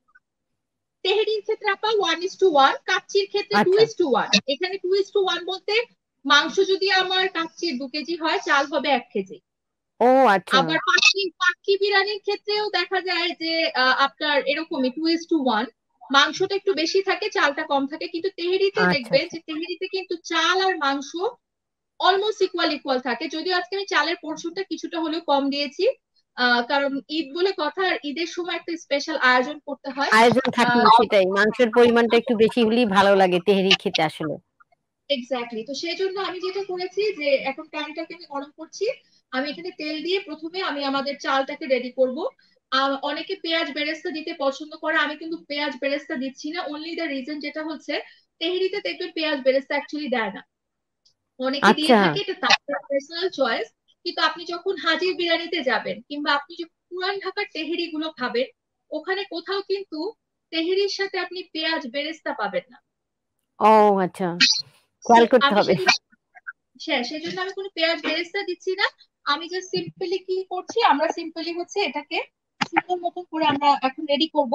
তেহেরির ক্ষেত্রে আপা 1:1, কাচ্চির ক্ষেত্রে টু আচ্ছা, ইস টু ওয়ান এখানে 2:1 বলতে মাংস যদি আমার কাচ্চির 2 কেজি হয়, চাল হবে 1 কেজি। ও আচ্ছা আবার পাক্কি পাক্কি বিরিয়ানির ক্ষেত্রেও দেখা যায় যে আপনার এরকমই 2:1। মাংসটা একটু বেশি থাকে, চালটা কম থাকে। কিন্তু তেহেরিতে আচ্ছা দেখবেন আচ্ছা। যে তেহেরিতে কিন্তু চাল আর মাংস অলমোস্ট ইকুয়াল ইকুয়াল থাকে। যদিও আজকে আমি চালের পোর্শনটা কিছুটা হলেও কম দিয়েছি, কারণ ঈদ বলে কথা, আর ঈদের সময় একটা স্পেশাল আয়োজন করতে হয়। আয়োজন থাকে, সেটাই, মাংসের পরিমাণটা একটু বেশি হলেই ভালো লাগে তেহারি খেতে আসলে। এক্স্যাক্টলি। তো সেই জন্য আমি যেটা করেছি যে এখন প্যানটাকে আমি গরম করছি। আমি এখানে তেল দিয়ে প্রথমে আমি আমাদের চালটাকে রেডি করব। অনেকে পেঁয়াজ বেরেস্তা দিতে পছন্দ করে, আমি কিন্তু পেঁয়াজ বেরেস্তা দিচ্ছি না। অনলি দ্য রিজন যেটা হচ্ছে, তেহেরিতে দেখবেন পেঁয়াজ বেরেস্তা অ্যাকচুয়ালি দেয় না। অনেকে দিয়ে আচ্ছা থাকে, এটা তার পার্সোনাল চয়েস। কিন্তু আপনি যখন হাজির বিরিয়ানিতে যাবেন কিংবা আপনি যখন পুরান ঢাকার তেহেরি গুলো খাবেন, ওখানে কোথাও কিন্তু তেহেরির সাথে আপনি পেঁয়াজ বেরেস্তা পাবেন না। ও আচ্ছা, তো খেয়াল করতে আমি হবে। সেজন্য, হ্যাঁ সেজন্য আমি কোনো পেঁয়াজ বেরেস্তা দিচ্ছি না। আমি জাস্ট সিম্পলি কি করছি, আমরা সিম্পলি হচ্ছে এটাকে সুন্দর মতন করে আমরা এখন রেডি করব।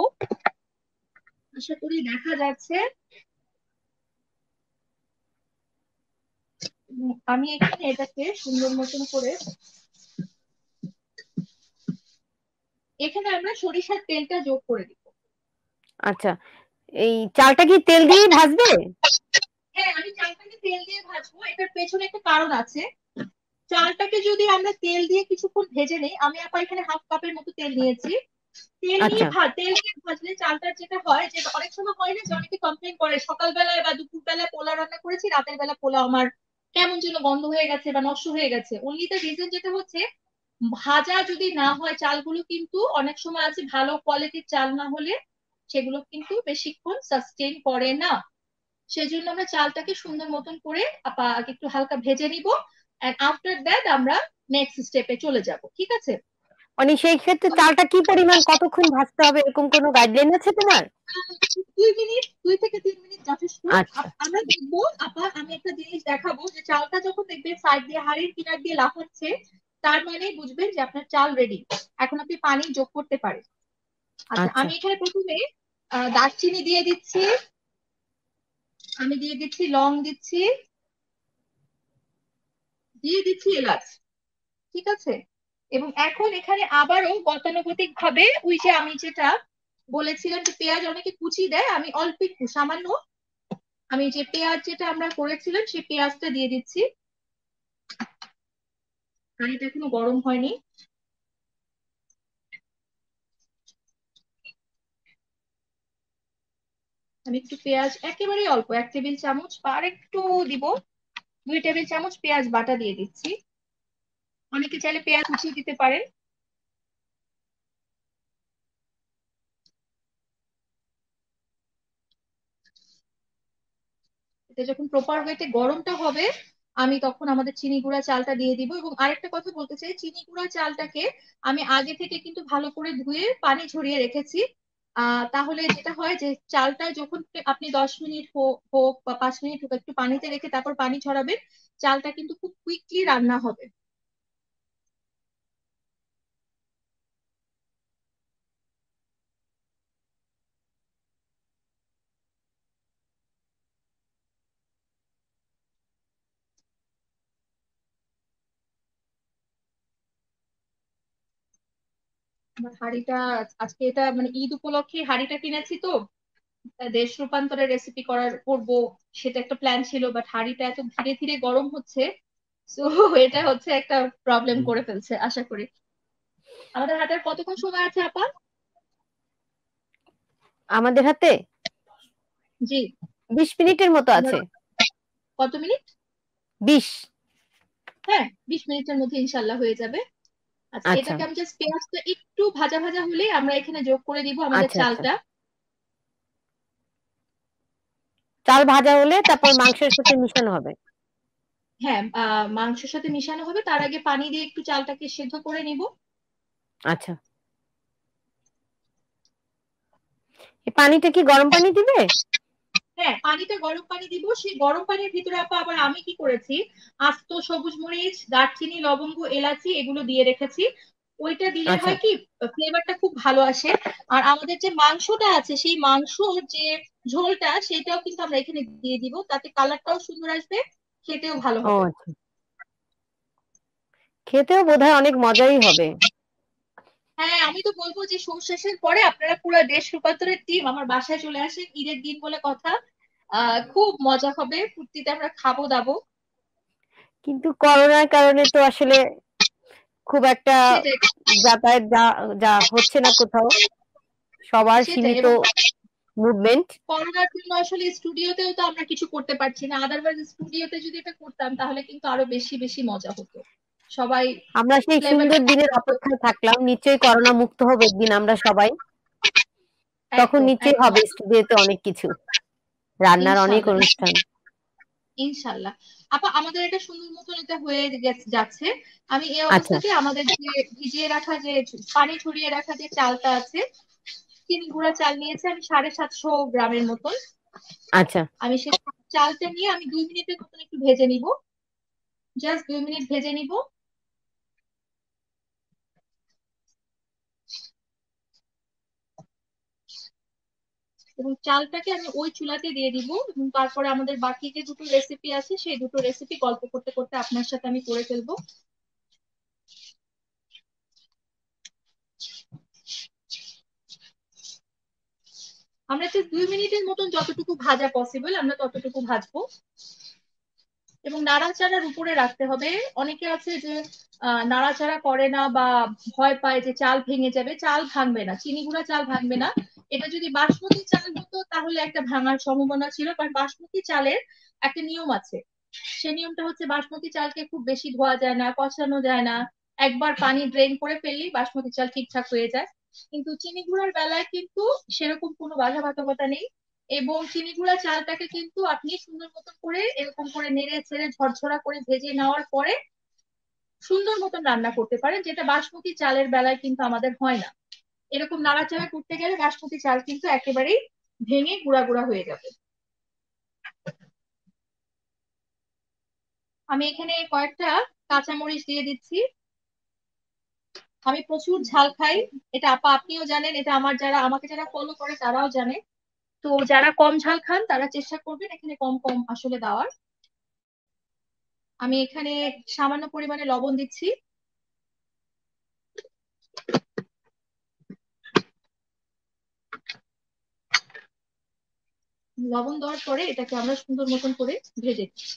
আশা করি দেখা যাচ্ছে। আমি এখানে এটাকে সুন্দর মতন করে, এখানে আমরা সরিষার তেলটা যোগ করে দিব। আচ্ছা, এই চালটা কি তেল দিয়ে ভাজবে? হ্যাঁ, আমি চালটাকে তেল দিয়ে ভাজবো। এটার পেছনে একটা কারণ আছে। চালটাকে যদি আমরা তেল দিয়ে কিছুক্ষণ ভেজে নেই, আমি আপা এখানে ½ কাপের মতো তেল নিয়েছি। আচ্ছা তেল দিয়ে ভাজলে চালটার যেটা হয়, যে অনেক সময় হয় না যে অনেকে কমপ্লেন করে সকালবেলায় বা দুপুরবেলায় পোলা রান্না করেছি, রাতের বেলা পোলাও আমার কেমন যেন গন্ধ হয়ে গেছে বা নষ্ট হয়ে গেছে। অনলি দ্য রিজন যেটা হচ্ছে, ভাজা যদি না হয় চালগুলো কিন্তু অনেক সময় আছে ভালো কোয়ালিটির চাল না হলে সেগুলো কিন্তু বেশিক্ষণ সাস্টেইন করে না। সেজন্য আমরা চালটাকে সুন্দর মতন করে আপা একটু হালকা ভেজে নিব। এন্ড আফটার দ্যাট আমরা নেক্সট স্টেপে চলে যাব, ঠিক আছে? মানে সেই ক্ষেত্রে চালটা কি পরিমাণ কতক্ষণ ভাজতে হবে, এরকম কোনো গাইডলাইন আছে তোমার? 2 মিনিট, 2 থেকে 3 মিনিট যথেষ্ট। আচ্ছা আমরা দেখবো আপা, আমি একটা জিনিস দেখাবো যে চালটা যখন দেখবেন সাইড দিয়ে হাঁড়ির কিনার দিয়ে লাফাচ্ছে, তার মানে বুঝবেন যে আপনার চাল রেডি। এখন আপনি পানি যোগ করতে পারেন। আচ্ছা, আচ্ছা আমি এখানে প্রথমে দারচিনি দিয়ে দিচ্ছি, আমি দিয়ে দিচ্ছি লং দিচ্ছি, দিয়ে দিচ্ছি এলাচ। ঠিক আছে, এবং এখন এখানে আবারও গতানুগতিক ভাবে ওই যে আমি যেটা বলেছিলাম যে পেঁয়াজ অনেকে কুচি দেয়, আমি অল্প একটু সামান্য, আমি যে পেঁয়াজ যেটা আমরা করেছিলাম সেই পেঁয়াজটা দিয়ে দিচ্ছি। পানিটা এখনো গরম হয়নি। আমি একটু পেঁয়াজ একেবারেই অল্প, 1 টেবিল চামচ বা আর একটু দিব, 2 টেবিল চামচ পেঁয়াজ বাটা দিয়ে দিচ্ছি। অনেকে চাইলে পেঁয়াজ কুচিয়ে দিতে পারেন। এটা যখন প্রপার ওয়েতে গরমটা হবে, আমি তখন আমাদের চিনি গুঁড়া চালটা দিয়ে দিব। এবং আরেকটা কথা বলতে চাই, চিনি গুঁড়া চালটাকে আমি আগে থেকে কিন্তু ভালো করে ধুয়ে পানি ঝরিয়ে রেখেছি। তাহলে যেটা হয় যে চালটা যখন আপনি 10 মিনিট হোক হোক বা 5 মিনিট হোক একটু পানিতে রেখে তারপর পানি ঝরাবেন, চালটা কিন্তু খুব কুইকলি রান্না হবে। আমার হাঁড়িটা আজকে এটা মানে ঈদ উপলক্ষে হাঁড়িটা কিনেছি তো, দেশ রূপান্তরের রেসিপি করব, সেটা একটা প্ল্যান ছিল, বাট হাঁড়িটা এত ধীরে ধীরে গরম হচ্ছে, তো এটা হচ্ছে একটা প্রবলেম করে ফেলছে। আশা করি আমাদের হাতে আর কতক্ষণ সময় আছে আপা? আমাদের হাতে জি, 20 মিনিটের মতো আমরা আছে। কত মিনিট? 20। হ্যাঁ, 20 মিনিটের মধ্যে ইনশাল্লাহ হয়ে যাবে। আচ্ছা, আচ্ছা এটাকে আমি জাস্ট পেঁয়াজটা একটু ভাজা ভাজা হলে আমরা এখানে যোগ করে দিব আমাদের আচ্ছা আচ্ছা, চালটা। চাল ভাজা হলে তারপর মাংসের সাথে মিশানো হবে। হ্যাঁ, মাংসের সাথে মিশানো হবে, তার আগে পানি দিয়ে একটু চালটাকে সেদ্ধ করে নিব। আচ্ছা, এই পানিটা কি গরম পানি দিবে? হ্যাঁ, পানিটা গরম পানি দিব। সেই গরম পানির ভিতরে আপা আবার আমি কি করেছি, আস্ত সবুজ মরিচ, দারচিনি, লবঙ্গ, এলাচি এগুলো দিয়ে রেখেছি। ওইটা দিলে আচ্ছা হয় কি, ফ্লেভারটা খুব ভালো আসে। আর আমাদের যে মাংসটা আছে সেই মাংসর যে ঝোলটা সেটাও কিন্তু আমরা এখানে দিয়ে দিব, তাতে কালারটাও সুন্দর আসবে, খেতেও ভালো ও হবে। আচ্ছা, খেতেও বোধহয় অনেক মজাই হবে। হ্যাঁ, আমি তো বলবো যে শেষের পরে আপনারা পুরো দেশ রূপান্তরের টিম আমার বাসায় চলে আসেন, ঈদের দিন বলে কথা। খুব মজা হবে, ফুর্তিতে আমরা খাবো দাবো। কিন্তু করোনার কারণে তো আসলে খুব একটা সেটাই, যাতায়াত যা যা হচ্ছে না কোথাও, সবার সেটাই। সীমিত এবং মুভমেন্ট। করোনার জন্য আসলে স্টুডিওতেও তো আমরা কিছু করতে পারছি না, আদারওয়াইজ স্টুডিওতে যদি এটা করতাম তাহলে কিন্তু আরো বেশি বেশি মজা হতো। সবাই আমরা সেই সুন্দর ফ্লেভারটা দিনের অপেক্ষায় থাকলাম, নিশ্চয়ই করোনা মুক্ত হবে একদিন আমরা সবাই, তখন একদম নিশ্চয়ই একদম। হবে স্টুডিওতে অনেক কিছু, রান্নার অনেক ইনশাল্লাহ, অনুষ্ঠান। ইনশাল্লাহ। আপা, আমাদের এটা সুন্দর মতন এটা হয়ে যাচ্ছে। আমি এই আচ্ছা অবস্থাতে আমাদের যে ভিজিয়ে রাখা যে পানি ঝরিয়ে রাখা যে চালটা আছে, চিনি গুঁড়া চাল নিয়েছে আমি 750 গ্রামের মতন। আচ্ছা, আমি সেই চালটা নিয়ে আমি 2 মিনিটের মতন একটু ভেজে নিব, জাস্ট 2 মিনিট ভেজে নিব। এবং চালটাকে আমি ওই চুলাতে দিয়ে দিব, এবং তারপরে আমাদের বাকি যে দুটো রেসিপি আছে সেই দুটো রেসিপি গল্প করতে করতে আপনার সাথে আমি করে ফেলবো। আমরা জাস্ট 2 মিনিটের মতন যতটুকু ভাজা পসিবল আমরা ততটুকু ভাজবো, এবং নাড়াচাড়ার উপরে রাখতে হবে। অনেকে আছে যে নাড়াচাড়া করে না বা ভয় পায় যে চাল ভেঙে যাবে। চাল ভাঙবে না, চিনি গুঁড়া চাল ভাঙবে না। এটা যদি বাসমতি চাল হতো তাহলে একটা ভাঙার সম্ভাবনা ছিল, কারণ বাসমতি চালের একটা নিয়ম আছে। সে নিয়মটা হচ্ছে বাসমতি চালকে খুব বেশি ধোয়া যায় না, কষানো যায় না, একবার পানি ড্রেন করে ফেললেই বাসমতি চাল ঠিকঠাক হয়ে যায়। কিন্তু চিনি গুঁড়ার বেলায় কিন্তু সেরকম কোনো বাধাবাধকতা নেই। এবং চিনি গুঁড়া চালটাকে কিন্তু আপনি সুন্দর মতো করে এরকম করে নেড়ে ছেড়ে ঝরঝরা করে ভেজে নেওয়ার পরে সুন্দর মতন রান্না করতে পারেন, যেটা বাসমতি চালের বেলায় কিন্তু আমাদের হয় না। এরকম নাড়াচাড়া করতে গেলে বাসমতি চাল কিন্তু একেবারেই ভেঙে গুঁড়া গুঁড়া হয়ে যাবে। আমি এখানে কয়েকটা কাঁচামরিচ দিয়ে দিচ্ছি। আমি প্রচুর ঝাল খাই, এটা আপা আপনিও জানেন, এটা আমাকে যারা ফলো করে তারাও জানে। তো যারা কম ঝাল খান তারা চেষ্টা করবেন এখানে কম কম আসলে দেওয়ার। আমি এখানে সামান্য পরিমাণে লবণ দিচ্ছি। লবণ দেওয়ার পরে এটাকে আমরা সুন্দর মতন করে ভেজে দিচ্ছি।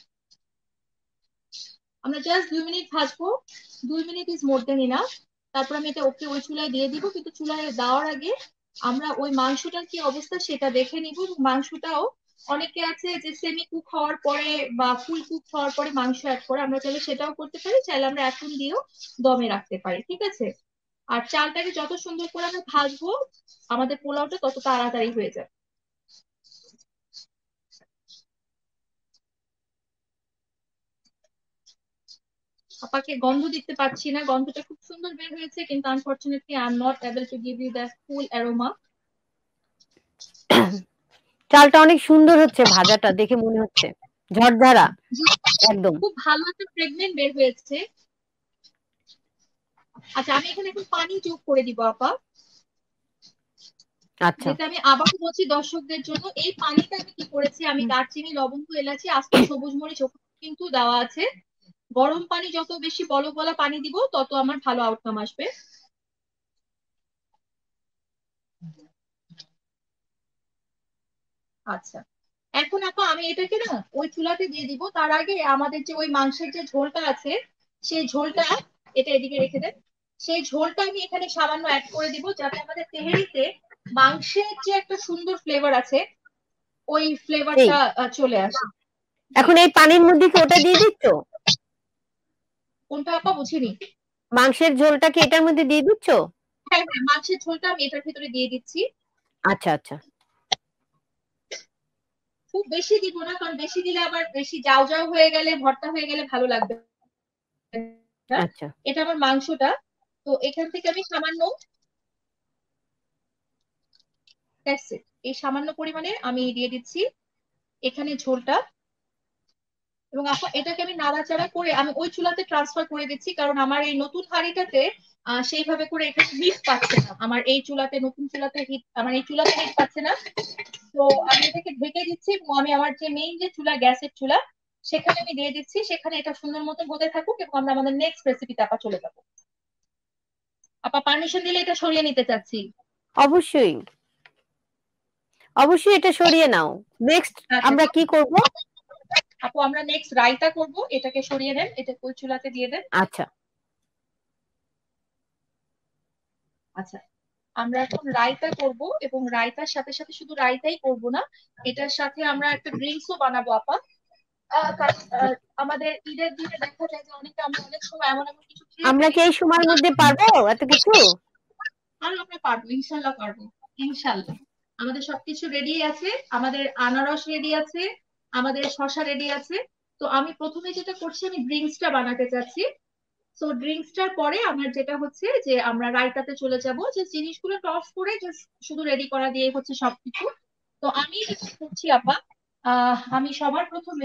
আমরা জাস্ট 2 মিনিট ভাজবো, 2 minute is more than enough. তারপর আমি এটা ওই চুলায় দিয়ে দিব, কিন্তু চুলায় দেওয়ার আগে আমরা ওই মাংসটার কি অবস্থা সেটা দেখে নিব। মাংসটাও অনেকে আছে যে সেমি কুক হওয়ার পরে বা ফুল কুক হওয়ার পরে মাংস অ্যাড করে, আমরা চাইলে সেটাও করতে পারি, চাইলে আমরা এখন দিয়েও দমে রাখতে পারি, ঠিক আছে। আর চালটাকে যত সুন্দর করে আমরা ভাজবো আমাদের পোলাওটা তত তাড়াতাড়ি হয়ে যাবে। আপাকে গন্ধ দিতে পারছি না, গন্ধটা খুব সুন্দর বের হয়েছে, কিন্তু unfortunately I am not able to give you the full aroma. চালটা অনেক সুন্দর হচ্ছে, ভাজাটা দেখে মনে হচ্ছে ঝরঝরা একদম। খুব ভালো একটা ফ্রেগনেন্ট বের হয়েছে। আচ্ছা, আমি এখানে একটু পানি যোগ করে দিব আপা। আচ্ছা যেটা আমি আবার বলছি দর্শকদের জন্য, এই পানিটা আমি কি করেছি, আমি দারচিনি, লবঙ্গ, এলাচি, আস্ত সবুজ মরিচ কিন্তু দেওয়া আছে। গরম পানি যত বেশি বলক বলা পানি দিব তত আমার ভালো আউটকাম আসবে। আচ্ছা, এখন আপা আমি এটাকে না ওই চুলাতে দিয়ে দিব। তার আগে আমাদের যে ওই মাংসের যে ঝোলটা আছে সেই ঝোলটা, এটা এদিকে রেখে দেন, সেই ঝোলটা আমি এখানে সামান্য অ্যাড করে দিব, যাতে আমাদের তেহেরিতে মাংসের যে একটা সুন্দর ফ্লেভার আছে ওই এই ফ্লেভারটা চলে আসে। এখন এই পানির মধ্যে কি ওটা দিয়ে দিচ্ছ? কোনটা আপা বুঝিনি? মাংসের ঝোলটা কি এটার মধ্যে দিয়ে দিচ্ছ? হ্যাঁ হ্যাঁ, মাছের ঝোলটা আমি এটার ভিতরে দিয়ে দিচ্ছি। আচ্ছা আচ্ছা খুব বেশি দিব না, কারণ বেশি দিলে আবার বেশি জাউ জাউ হয়ে গেলে, ভর্তা হয়ে গেলে ভালো লাগবে না। আচ্ছা এটা আমার মাংসটা, তো এখান থেকে আমি সামান্য, এই সামান্য পরিমাণে আমি দিয়ে দিচ্ছি এখানে ঝোলটা। এবং এটাকে আমি নাড়াচাড়া করে আমি ওই চুলাতে ট্রান্সফার করে দিচ্ছি, কারণ আমার এই নতুন হাঁড়িটাতে সেইভাবে করে এখানে হিট পাচ্ছে না। আমার এই চুলাতে, নতুন চুলাতে হিট, আমার এই চুলাতে হিট পাচ্ছে না। তো আমি এটাকে ঢেকে দিচ্ছি এবং আমি আমার যে মেইন যে চুলা, গ্যাসের চুলা, সেখানে আমি দিয়ে দিচ্ছি। সেখানে এটা সুন্দর মতো হতে থাকুক এবং আমরা আমাদের নেক্সট রেসিপিতে আপা চলে যাবো। আপা পারমিশন দিলে এটা সরিয়ে নিতে চাচ্ছি। অবশ্যই অবশ্যই এটা সরিয়ে নাও। নেক্সট আচ্ছা আমরা কি করব? আপু, আমরা নেক্সট রায়তা করব, এটাকে সরিয়ে দেন, এটা ওই চুলাতে দিয়ে দেন। আচ্ছা আচ্ছা, আমরা এখন রায়তা করব, এবং রায়তার সাথে সাথে শুধু রায়তাই করব না, এটার সাথে আমরা একটা ড্রিঙ্কসও বানাবো আপা। আমাদের ঈদের দিনে দেখা যায় যে অনেকে, আমরা অনেক সময় এমন এমন কিছু খেয়ে আমরা ফেলি। কি এই সময়ের মধ্যে পারবো এত কিছু? আর আমরা পারবো, ইনশাল্লাহ পারবো, ইনশাল্লাহ। আমাদের সবকিছু রেডি আছে, আমাদের আনারস রেডি আছে, আমাদের শসা রেডি আছে। তো আমি প্রথমে যেটা করছি, আমি ড্রিঙ্কসটা বানাতে চাচ্ছি। সো ড্রিঙ্কসটার পরে আমার যেটা হচ্ছে যে আমরা রায়তাতে চলে যাব, যে জিনিসগুলো টস করে just শুধু রেডি করা দিয়ে হচ্ছে সবকিছু। তো আমি যেটা করছি আপা, আমি সবার প্রথমে,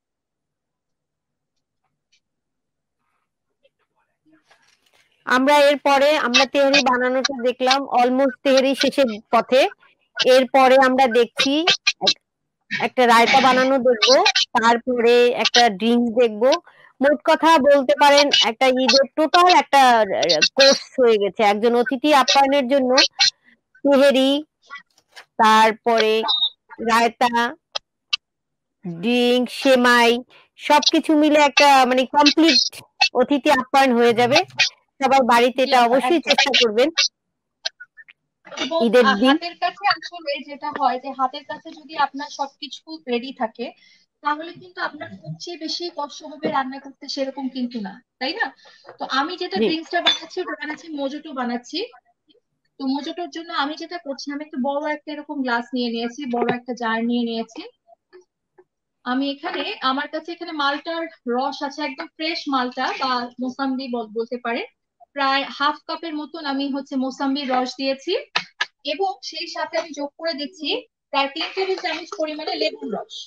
আমরা এরপরে আমরা তেহারি বানানোটা দেখলাম, অলমোস্ট তেহারি শেষের পথে। এরপরে আমরা দেখছি একটা রায়তা বানানো দেখবো, তারপরে একটা ড্রিঙ্কস দেখবো। মোট কথা বলতে পারেন একটা ঈদের টোটাল একটা কোর্স হয়ে গেছে একজন অতিথি আপ্যায়নের জন্য। তেহেরি, তারপরে রায়তা, ড্রিঙ্ক, সেমাই, সবকিছু মিলে একটা মানে কমপ্লিট অতিথি আপ্যায়ন হয়ে যাবে। সবাই বাড়িতে জি এটা আপা, অবশ্যই একদম। চেষ্টা করবেন এবং ঈদের দিন। হাতের কাছে আসলে যেটা হয় যে হাতের কাছে যদি আপনার সবকিছু রেডি থাকে, তাহলে কিন্তু আপনার সবচেয়ে বেশি কষ্ট হবে রান্না করতে, সেরকম কিন্তু না, তাই না? তো আমি যেটা জি ড্রিঙ্কসটা বানাচ্ছি ওটা বানাচ্ছি মোজোটো বানাচ্ছি। তো মোজোটোর জন্য আমি যেটা করছি, আমি একটা বড় একটা এরকম গ্লাস নিয়ে নিয়েছি, বড় একটা জার নিয়ে নিয়েছি। আমি এখানে, আমার কাছে এখানে মালটার রস আছে, একদম ফ্রেশ মালটা বা মোসাম্বি বলতে পারে। প্রায় হাফ কাপের মতন আমি হচ্ছে মোসাম্বির রস দিয়েছি। এবং সেই সাথে আমি যোগ করে দিচ্ছি প্রায় 3 টেবিল চামচ পরিমাণে লেবুর রস।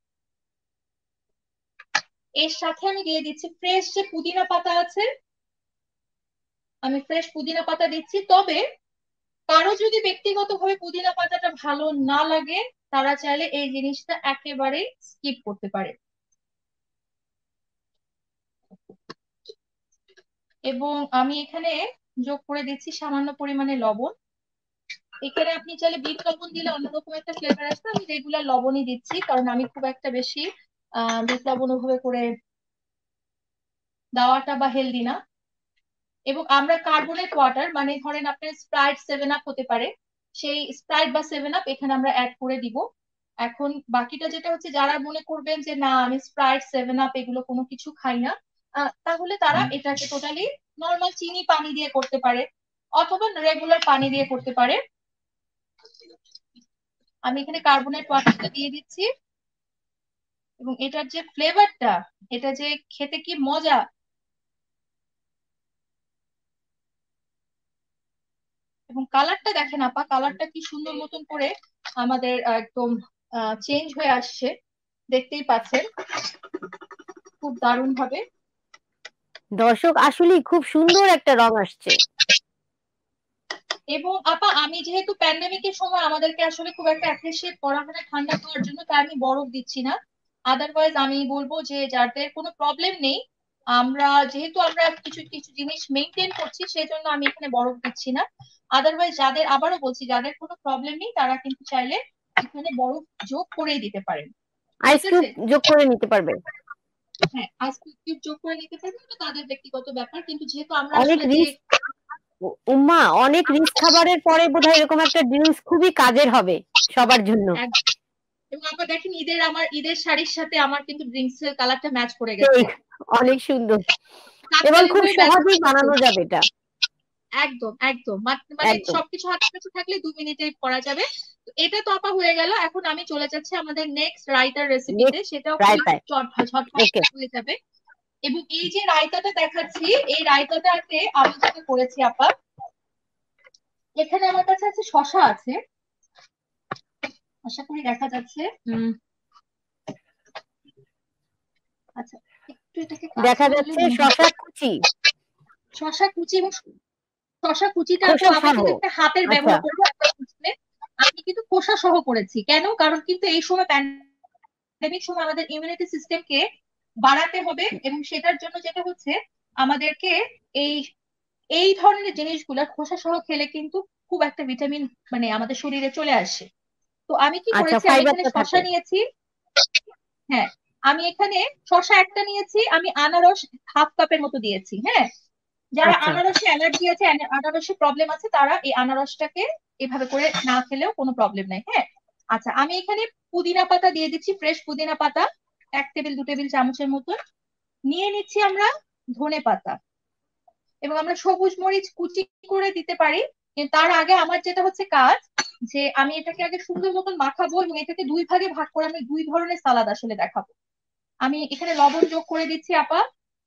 এর সাথে আমি দিয়ে দিচ্ছি ফ্রেশ যে পুদিনা পাতা আছে, আমি ফ্রেশ পুদিনা পাতা দিচ্ছি। তবে কারো যদি ব্যক্তিগতভাবে পুদিনা পাতাটা ভালো না লাগে, তারা চাইলে এই জিনিসটা একেবারে স্কিপ করতে পারে। এবং আমি এখানে যোগ করে দিচ্ছি সামান্য পরিমাণে লবণ। এখানে আপনি চাইলে বিট লবণ দিলে অন্যরকম একটা ফ্লেভার আসবে, আমি রেগুলার লবণই দিচ্ছি কারণ আমি খুব একটা বেশি বিট লবণ ওভাবে করে দেওয়াটা বা হেলদি না। এবং আমরা কার্বনেট ওয়াটার, মানে ধরেন আপনার স্প্রাইট 7 আপ হতে পারে, সেই স্প্রাইট বা 7 আপ এখানে আমরা অ্যাড করে দিব। এখন বাকিটা যেটা হচ্ছে, যারা মনে করবেন যে না আমি স্প্রাইট 7 আপ এগুলো কোনো কিছু খাই না, তাহলে তারা এটাকে টোটালি নর্মাল চিনি পানি দিয়ে করতে পারে অথবা রেগুলার পানি দিয়ে করতে পারে। আমি এখানে কার্বনেট ওয়াটারটা দিয়ে দিচ্ছি এবং এটার যে ফ্লেভারটা, এটা যে খেতে কি মজা! এবং কালারটা দেখেন আপা, কালারটা কি সুন্দর মতন করে আমাদের একদম চেঞ্জ হয়ে আসছে, দেখতেই পাচ্ছেন খুব দারুণ ভাবে। দর্শক আসলে খুব সুন্দর একটা রং আসছে। এবং আপা আমি যেহেতু প্যান্ডেমিকের সময় আমাদেরকে আসলে খুব একটা অ্যাপ্রিসিয়েট করা হয় না ঠান্ডা খাওয়ার জন্য, তাই আমি বরফ দিচ্ছি না। আদারওয়াইজ আমি বলবো যে যাদের কোনো প্রবলেম নেই, আমরা যেহেতু আমরা কিছু কিছু জিনিস মেনটেন করছি, সেই জন্য আমি এখানে বরফ দিচ্ছি না। আদারওয়াইজ যাদের, আবারও বলছি, যাদের কোনো প্রবলেম নেই তারা কিন্তু চাইলে এখানে বরফ যোগ করেই দিতে পারেন। আইস কিউব যোগ করে নিতে পারবে। হ্যাঁ, আইস কিউব যোগ করে নিতে পারবেন, এটা তাদের ব্যক্তিগত ব্যাপার। কিন্তু যেহেতু আমরা অনেক আসলে রিস্ক, উম্মা অনেক রিস্ক খাবারের পরে বোধহয় এরকম একটা ড্রিঙ্কস খুবই কাজের হবে সবার জন্য। এবং আপা দেখেন আমার ঈদের শাড়ির সাথে আমার কিন্তু ড্রিঙ্কস এর কালারটা ম্যাচ করে গেছে, অনেক সুন্দর এবং খুব সহজেই বানানো যাবে এটা। একদম একদম, মানে সবকিছু হাতের কাছে থাকলে 2 মিনিটে করা যাবে। এটা তো আপা হয়ে গেল। এখন আমি চলে যাচ্ছি আমাদের নেক্সট রায়তার রেসিপিতে, সেটাও ঝটপট হয়ে যাবে। এবং এই যে রায়তাটা দেখাচ্ছি, এই রায়তাটাতে আমি যেটা করেছি আপা, এখানে আমার কাছে আছে শসা আছে, আশা করি দেখা যাচ্ছে। আচ্ছা, একটু এটাকে দেখা যাচ্ছে শসা কুচি, শসা কুচি। এবং শসা কুচিটা আমি কিন্তু একটা হাতের ব্যবহার করবো। আমি কিন্তু খোসা সহ করেছি, কেন? কারণ কিন্তু এই সময় প্যান্ডেমিক সময় আমাদের ইমিউনিটি সিস্টেমকে বাড়াতে হবে, এবং সেটার জন্য যেটা হচ্ছে আমাদেরকে এই এই ধরনের জিনিসগুলো খোসা সহ খেলে কিন্তু খুব একটা ভিটামিন মানে আমাদের শরীরে চলে আসে। তো আমি কি করেছি, আমি এখানে শসা নিয়েছি। হ্যাঁ, আমি এখানে শসা একটা নিয়েছি, আমি আনারস হাফ কাপের মতো দিয়েছি। হ্যাঁ, যারা আনারসে অ্যালার্জি আছে, আনারসে প্রবলেম আছে, তারা এই আনারসটাকে এভাবে করে না খেলেও কোনো প্রবলেম নাই। হ্যাঁ, আচ্ছা, আমি এখানে পুদিনা পাতা দিয়ে দিচ্ছি, ফ্রেশ পুদিনা পাতা 2 টেবিল চামচের মতো নিয়ে নিচ্ছি আমরা। ধনে পাতা, এবং আমরা সবুজ মরিচ কুচি করে দিতে পারি। কিন্তু তার আগে আমার যেটা হচ্ছে কাজ, যে আমি এটাকে আগে সুন্দর মতন মাখাবো এবং এটাকে 2 ভাগে ভাগ করে আমি 2 ধরনের সালাদ আসলে দেখাবো। আমি এখানে লবণ যোগ করে দিচ্ছি আপা।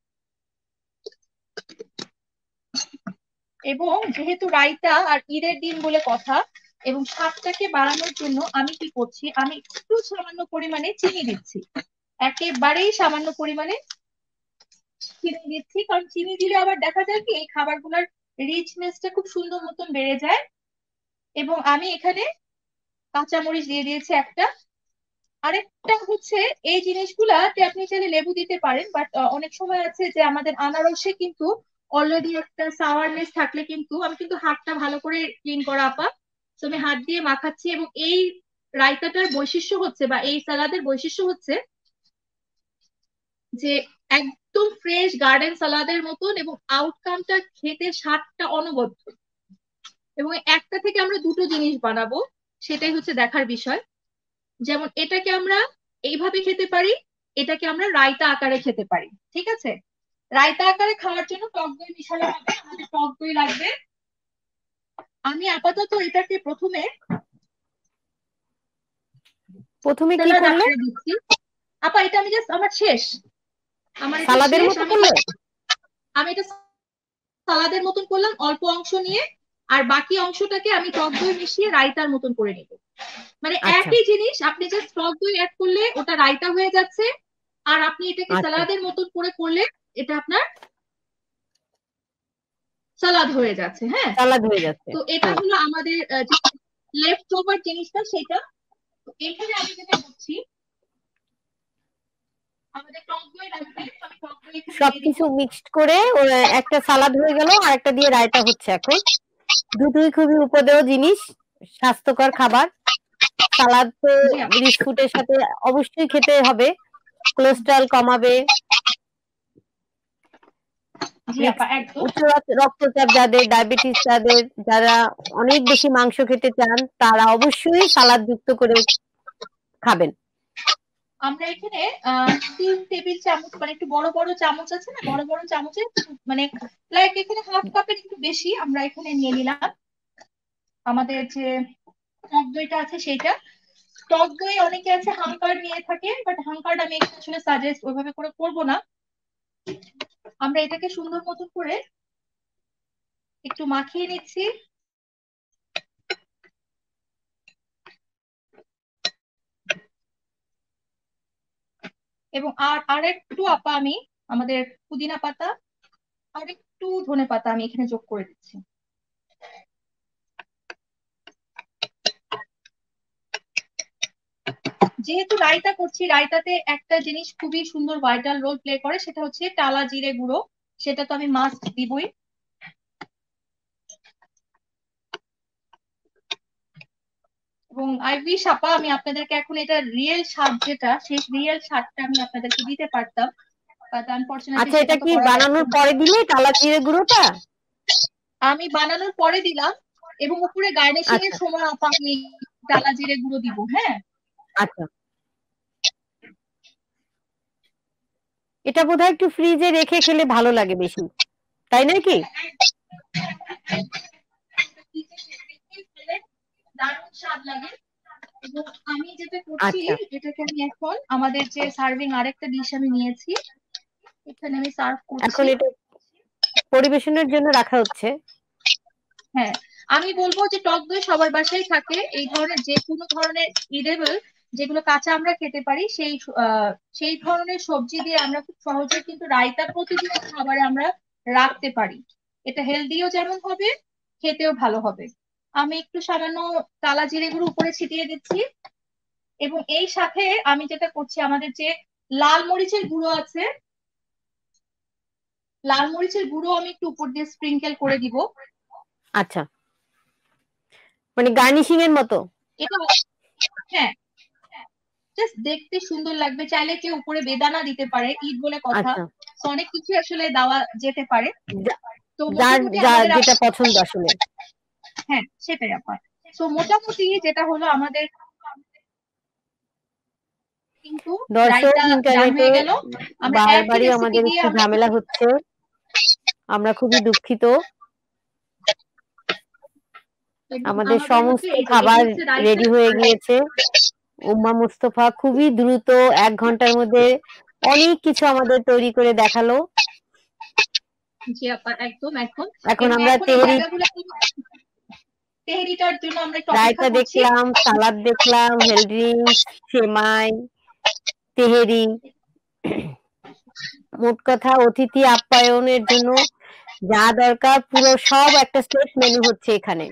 এবং যেহেতু রায়তা আর ঈদের দিন বলে কথা, এবং স্বাদটাকে বাড়ানোর জন্য আমি কি করছি, আমি একটু সামান্য পরিমাণে চিনি দিচ্ছি, একেবারেই সামান্য পরিমাণে চিনি দিচ্ছি। কারণ চিনি দিলে আবার দেখা যায় কি এই খাবারগুলোর রিচনেসটা খুব সুন্দর মতন বেড়ে যায়। এবং আমি এখানে কাঁচামরিচ দিয়ে দিয়েছি একটা। আরেকটা হচ্ছে, এই জিনিসগুলাতে আপনি চাইলে লেবু দিতে পারেন, বাট অনেক সময় আছে যে আমাদের আনারসে কিন্তু অলরেডি একটা সাওয়ারনেস থাকলে কিন্তু, আমি কিন্তু হাতটা ভালো করে ক্লিন করা আপা, তো আমি হাত দিয়ে মাখাচ্ছি। এবং এই রায়তাটার বৈশিষ্ট্য হচ্ছে, বা এই সালাদের বৈশিষ্ট্য হচ্ছে যে একদম ফ্রেশ গার্ডেন সালাদের মতন, এবং আউটকামটা খেতে স্বাদটা অনবদ্য। এবং একটা থেকে আমরা 2টো জিনিস বানাবো, সেটাই হচ্ছে দেখার বিষয়। যেমন এটাকে আমরা এইভাবে খেতে পারি, এটাকে আমরা রায়তা আকারে খেতে পারি। ঠিক আছে, রায়তা আকারে খাওয়ার জন্য টক দই মিশানো হবে, আমাদের টক দই লাগবে। আমি আপাতত এটাকে প্রথমে কি করলে দিচ্ছি আপা, এটা আমি জাস্ট আমার শেষ, আমার সালাদের মতো করলে, আমি এটা সালাদের মতন করলাম। অল্প অংশ নিয়ে আর বাকি অংশটাকে আমি টক দই মিশিয়ে রায়তার মতন করে নিব। মানে আচ্ছা একই জিনিস, আপনি জাস্ট টক দই অ্যাড করলে ওটা রায়তা হয়ে যাচ্ছে, আর আপনি এটাকে আচ্ছা সালাদের মতন করে করলে এটা আপনার সালাদ হয়ে যাচ্ছে। হ্যাঁ, সালাদ হয়ে যাচ্ছে। তো এটা হলো আমাদের যে লেফট ওভার জিনিসটা সেটা। তো এখানে আমি যেটা করছি, আমাদের টক দই লাগবে, আমি টক দই এখানে দিয়ে দিব। সবকিছু মিক্সড করে একটা সালাদ হয়ে গেল, আর একটা দিয়ে রায়তা হচ্ছে এখন। দুটোই খুবই উপদেয় জিনিস, স্বাস্থ্যকর খাবার। সালাদ তো জি আপা, বিস্কুটের সাথে অবশ্যই খেতে হবে, কোলেস্ট্রল কমাবে। জি আপা, একদম। উচ্চ রক্তচাপ যাদের, ডায়াবেটিস যাদের, যারা অনেক বেশি মাংস খেতে চান, তারা অবশ্যই সালাদ যুক্ত করে খাবেন। আমরা এখানে 3 টেবিল চামচ, মানে একটু বড় বড় চামচ আছে না, বড় বড় চামচে মানে লাইক এখানে হাফ কাপের একটু বেশি আমরা এখানে নিয়ে নিলাম আমাদের যে টক দইটা আছে সেইটা। টক দই অনেকে আছে হাঙ্কার নিয়ে থাকে, বাট হাঙ্কার আমি এখানে আসলে সাজেস্ট ওইভাবে করে করবো না। আমরা এটাকে সুন্দর মতন করে একটু মাখিয়ে নিচ্ছি। এবং আর একটু আপা আমি আমাদের পুদিনা পাতা আর একটু ধনে পাতা আমি এখানে যোগ করে দিচ্ছি। যেহেতু রায়তা করছি, রায়তাতে একটা জিনিস খুবই সুন্দর ভাইটাল রোল প্লে করে, সেটা হচ্ছে টালা জিরে গুঁড়ো। সেটা তো আমি মাস্ট দিবই। এবং আই উইশ আপা আমি আপনাদেরকে এখন এটা রিয়েল স্বাদ যেটা, সেই রিয়েল স্বাদটা আমি আপনাদেরকে দিতে পারতাম, বাট আনফরচুনেটলি আচ্ছা, সেটা এটা তো কি করা বানানোর পরে দিলে কালা জিরে গুঁড়োটা? আমি বানানোর পরে দিলাম, এবং উপরে গার্নিশিং এর আচ্ছা সময় আপা আমি টালা জিরে গুঁড়ো দিব। হ্যাঁ, আচ্ছা, এটা বোধহয় একটু ফ্রিজে রেখে খেলে ভালো লাগে বেশি, তাই নাকি? দারুণ স্বাদ লাগে। এবং আমি যেটা করছি, আচ্ছা, এটাকে আমি এখন আমাদের যে সার্ভিং আরেকটা ডিশ আমি নিয়েছি, এখানে আমি সার্ভ করছি। এখন এটা পরিবেশনের জন্য রাখা হচ্ছে। হ্যাঁ, আমি বলবো যে টক দই সবার বাসায় থাকে। এই ধরনের যে কোনো ধরনের ইডেবল যেগুলো কাঁচা আমরা খেতে পারি, সেই ধরনের সবজি দিয়ে আমরা খুব সহজে কিন্তু রায়তা প্রতিদিনের খাবারে আমরা রাখতে পারি। এটা হেলদিও যেমন হবে, খেতেও ভালো হবে। আমি একটু সামান্য কালা জিরে গুঁড়ো উপরে ছিটিয়ে দিচ্ছি। এবং এই সাথে আমি যেটা করছি, আমাদের যে লাল মরিচের গুঁড়ো আছে, লাল মরিচের গুঁড়ো আমি একটু উপর দিয়ে স্প্রিঙ্কেল করে দিব। আচ্ছা, মানে গার্নিশিং এর মতো। এটা, হ্যাঁ, জাস্ট দেখতে সুন্দর লাগবে। চাইলে কেউ উপরে বেদানা দিতে পারে, ঈদ বলে কথা, আচ্ছা, তো অনেক কিছু আসলে দেওয়া যেতে পারে। তো যার মোটামুটি যার আমাদের যেটা পছন্দ আসলে। হ্যাঁ সেটাই আপা। তো মোটামুটি যেটা হলো আমাদের কিন্তু দর্শক, রায়তা ডান ইন্টারনেটে হয়ে গেল। আমরা একই বারবারই রেসিপি আমাদের দিয়ে একটু আমরা ঝামেলা হচ্ছে, আমরা খুবই দুঃখিত। আমাদের আমাদের হচ্ছে সমস্ত এই যে এটি খাবার হচ্ছে রায়তা। রেডি হয়ে গিয়েছে। উম্মা মুস্তফা খুবই দ্রুত 1 ঘন্টার মধ্যে অনেক কিছু আমাদের তৈরি করে দেখালো। জি আপা, একদম একদম। এখন এবং আমরা এখন এই জায়গাগুলো তেহরিটার জন্য আমরা একটু অপেক্ষা রায়তা করছি। দেখলাম, সালাদ দেখলাম, হেলথ ড্রিঙ্কস, সেমাই, তেহেরি। মোট কথা, অতিথি আপ্যায়নের জন্য যা দরকার পুরো সব একটা সেট মেনু হচ্ছে এখানে।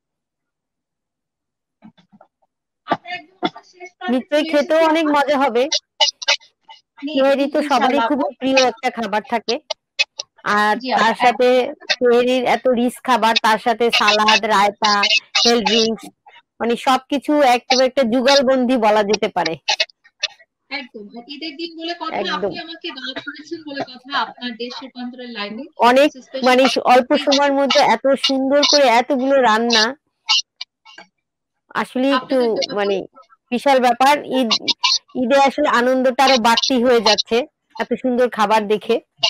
আমরা একদম শেষ প্রান্তে নিশ্চয়ই চলে খেতেও এসেছি অনেক আপা। মজা হবে। তেহেরি তো সবারই ইনশাআল্লাহ আপু। খুবই প্রিয় একটা খাবার থাকে, আর জি তার আপা, সাথে তেহেরির এত রিচ খাবার, তার সাথে সালাদ, রায়তা, হেলথ ড্রিঙ্কস, মানে সবকিছু একটা যুগলবন্দি বলা যেতে পারে। একদম ঈদের দিন বলে কথা, একদম আপনি আমাকে দাওয়াত করেছেন বলে কথা আপনার দেশ রূপান্তরের লাইভে। অনেক, মানে স্পেশালি অল্প সময়ের মধ্যে এত সুন্দর করে এতগুলো রান্না, আসলে একটু আপনাদের জন্য। মানে বিশাল ব্যাপার। ঈদে আসলে আনন্দটা আরো বাড়তি হয়ে যাচ্ছে এত সুন্দর খাবার দেখে।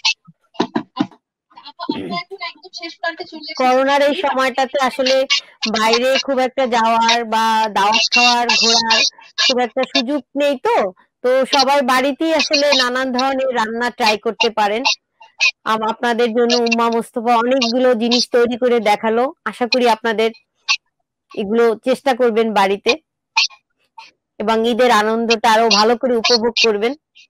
আমরা এখন একদম শেষ প্রান্তে চলে এসেছি করোনার এই প্লিজ আপনি। সময়টাতে আসলে বাইরে খুব একটা যাওয়ার বা দাওয়াত খাওয়ার, ঘোরার খুব একটা সুযোগ নেই, তো তো সবাই বাড়িতেই আসলে নানান ধরনের রান্না ট্রাই করতে পারেন। আপনাদের জন্য উম্মা মোস্তফা অনেকগুলো জিনিস তৈরি করে দেখালো। আশা করি আপনাদের এগুলো চেষ্টা করবেন বাড়িতে এবং ঈদের আনন্দটা আরো ভালো করে উপভোগ করবেন।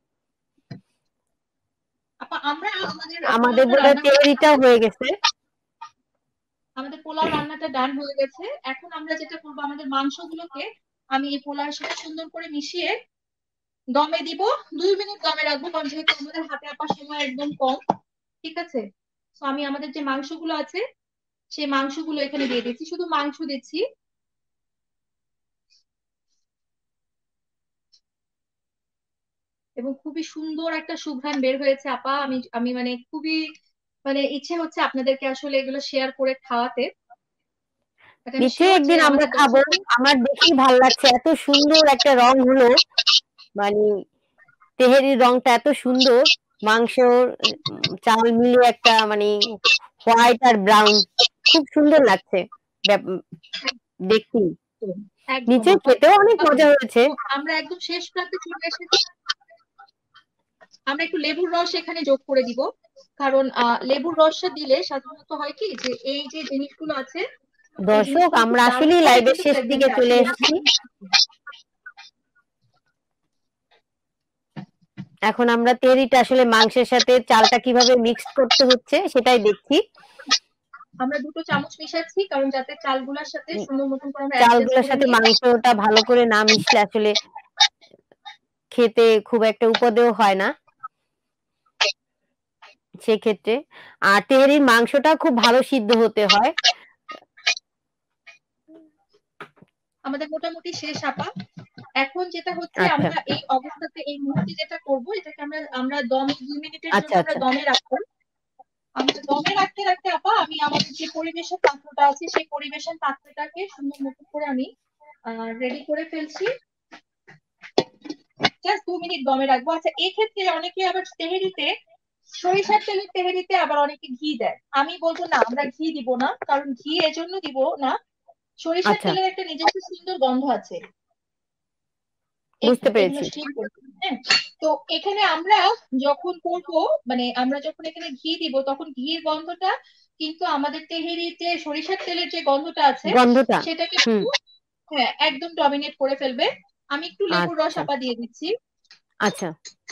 আপা আমরা আমাদের আমাদের পোলাওটা বোধহয় রান্না করে তেহরিটাও হয়ে গেছে। আমাদের পোলাও রান্নাটা ডান হয়ে গেছে। এখন আমরা যেটা করবো, আমাদের মাংসগুলোকে আমি এই পোলাওর সাথে সুন্দর করে মিশিয়ে দমে দিব। 2 মিনিট দমে রাখবো, কারণ যেহেতু আমাদের হাতে আপার সময় একদম কম। ঠিক আছে, তো আমি আমাদের যে মাংসগুলো আছে সেই মাংসগুলো এখানে দিয়ে দিচ্ছি, শুধু মাংস দিচ্ছি। এবং খুবই সুন্দর একটা সুঘ্রাণ বের হয়েছে আপা। আমি আমি মানে খুবই ইচ্ছে হচ্ছে আপনাদেরকে আসলে এগুলো শেয়ার করে খাওয়াতে। বাট আমি নিশ্চয়ই শিওর যে একদিন আমরা আমাদের খাবো। দর্শক আমার দেখেই ভালো লাগছে, এত সুন্দর একটা রং হলো, মানে তেহেরির রংটা এত সুন্দর, মাংস চাল মিলিয়ে একটা মানে হোয়াইট আর ব্রাউন, খুব সুন্দর লাগছে দেখতে। একদম নিচে আপা। খেতেও অনেক মজা হয়েছে। তো আমরা একদম শেষ প্রান্তে চলে এসেছি। আমরা একটু লেবুর রস এখানে যোগ করে দিব, কারণ লেবুর রসটা দিলে সাধারণত হয় কি যে এই যে জিনিসগুলো আছে এই দর্শক, জিনিসগুলো খুব আমরা আসলেই তাড়াতাড়ি লাইভের কিন্তু শেষ দিকে ফ্র্যাগনেন্ট চলে আসে। এসেছি। এখন আমরা তেহরিটা আসলে মাংসের সাথে চালটা কিভাবে মিক্সড করতে হচ্ছে সেটাই দেখছি। আমরা 2 চামচ মিশাচ্ছি, কারণ যাতে চালগুলোর সাথে সুন্দর মতন করে আমরা অ্যাডজাস্ট চালগুলোর করে সাথে নিই। মাংসটা ভালো করে না মিশলে আসলে খেতে খুব একটা উপদেয় হয় না সেক্ষেত্রে। আর তেহরির মাংসটা খুব ভালো সিদ্ধ হতে হয়। আমাদের মোটামুটি শেষ আপা। এখন যেটা হচ্ছে, আচ্ছা আমরা এই অবস্থাতে এই মুহূর্তে যেটা করব, এটাকে আমরা আমরা দমে 2 মিনিটের জন্য আচ্ছা আমরা আচ্ছা দমে রাখবো। আমরা দমে রাখতে রাখতে আপা আমি আমাদের যে পরিবেশন পাত্রটা আছে সেই পরিবেশন পাত্রটাকে সুন্দর মতো করে আমি রেডি করে ফেলছি। জাস্ট 2 মিনিট দমে রাখবো। আচ্ছা, এক্ষেত্রে অনেকে আবার তেহেরিতে সরিষার তেলের তেহেরিতে আবার অনেকে ঘি দেয়। আমি বলবো না, আমরা ঘি দিব না, কারণ ঘি এজন্য দিব না, সরিষার আচ্ছা, তেলের একটা নিজস্ব সুন্দর গন্ধ আছে। বুঝতে এগুলো পেরেছি। শিল করতে, হ্যাঁ। তো এখানে আমরা যখন করব, আমরা যখন এখানে ঘি দিব, তখন ঘির গন্ধটা কিন্তু আমাদের তেহেরিতে সরিষার তেলের যে গন্ধটা আছে গন্ধটা, সেটাকে হুম, একটু, হ্যাঁ, একদম ডমিনেট করে ফেলবে। আমি একটু লেবুর রস আচ্ছা আপা দিয়ে দিচ্ছি, আচ্ছা।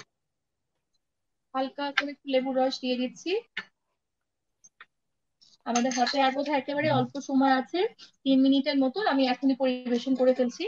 হালকা করে একটু লেবুর রস দিয়ে দিচ্ছি। আমাদের হাতে আর বোধহয় একেবারে অল্প সময় আছে, 3 মিনিটের মতন। আমি এখনই পরিবেশন করে ফেলছি।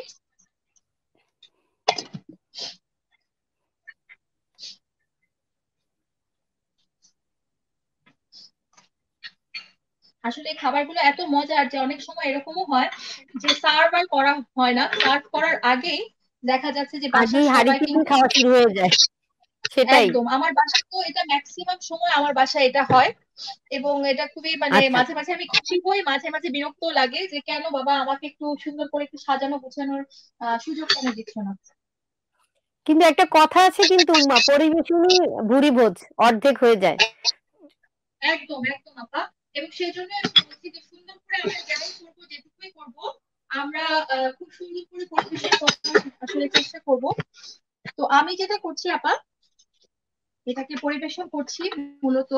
আসলে এই খাবারগুলো এত মজার যে অনেক সময় এরকমও হয় যে সার্ভ আর করা হয় না, সার্ভ করার আগেই দেখা যাচ্ছে যে বাসার আগেই হাঁড়ি সবাই টিফিন কিন্তু, খাওয়া শুরু হয়ে যায়, সেটাই। একদম আমার বাসায় তো এটা ম্যাক্সিমাম সময় আমার বাসায় এটা হয়। এবং এটা খুবই আচ্ছা, মাঝে মাঝে আমি খুশি হই, মাঝে মাঝে বিরক্ত লাগে যে কেন বাবা আমাকে একটু সুন্দর করে একটু সাজানো গোছানোর সুযোগ কেন দিচ্ছ না। কিন্তু একটা কথা আছে কিন্তু পরিবেশনই ভুরি ভোজ, অর্ধেক হয়ে যায়। একদম একদম আপা। এবং সেই জন্য আমি বলছি যে সুন্দর করে আমরা যাই করবো, যেটুকুই করবো আমরা খুব সুন্দর করে পরিবেশন করার আসলে চেষ্টা করব। তো আমি যেটা করছি আপা, এটাকে পরিবেশন করছি মূলত,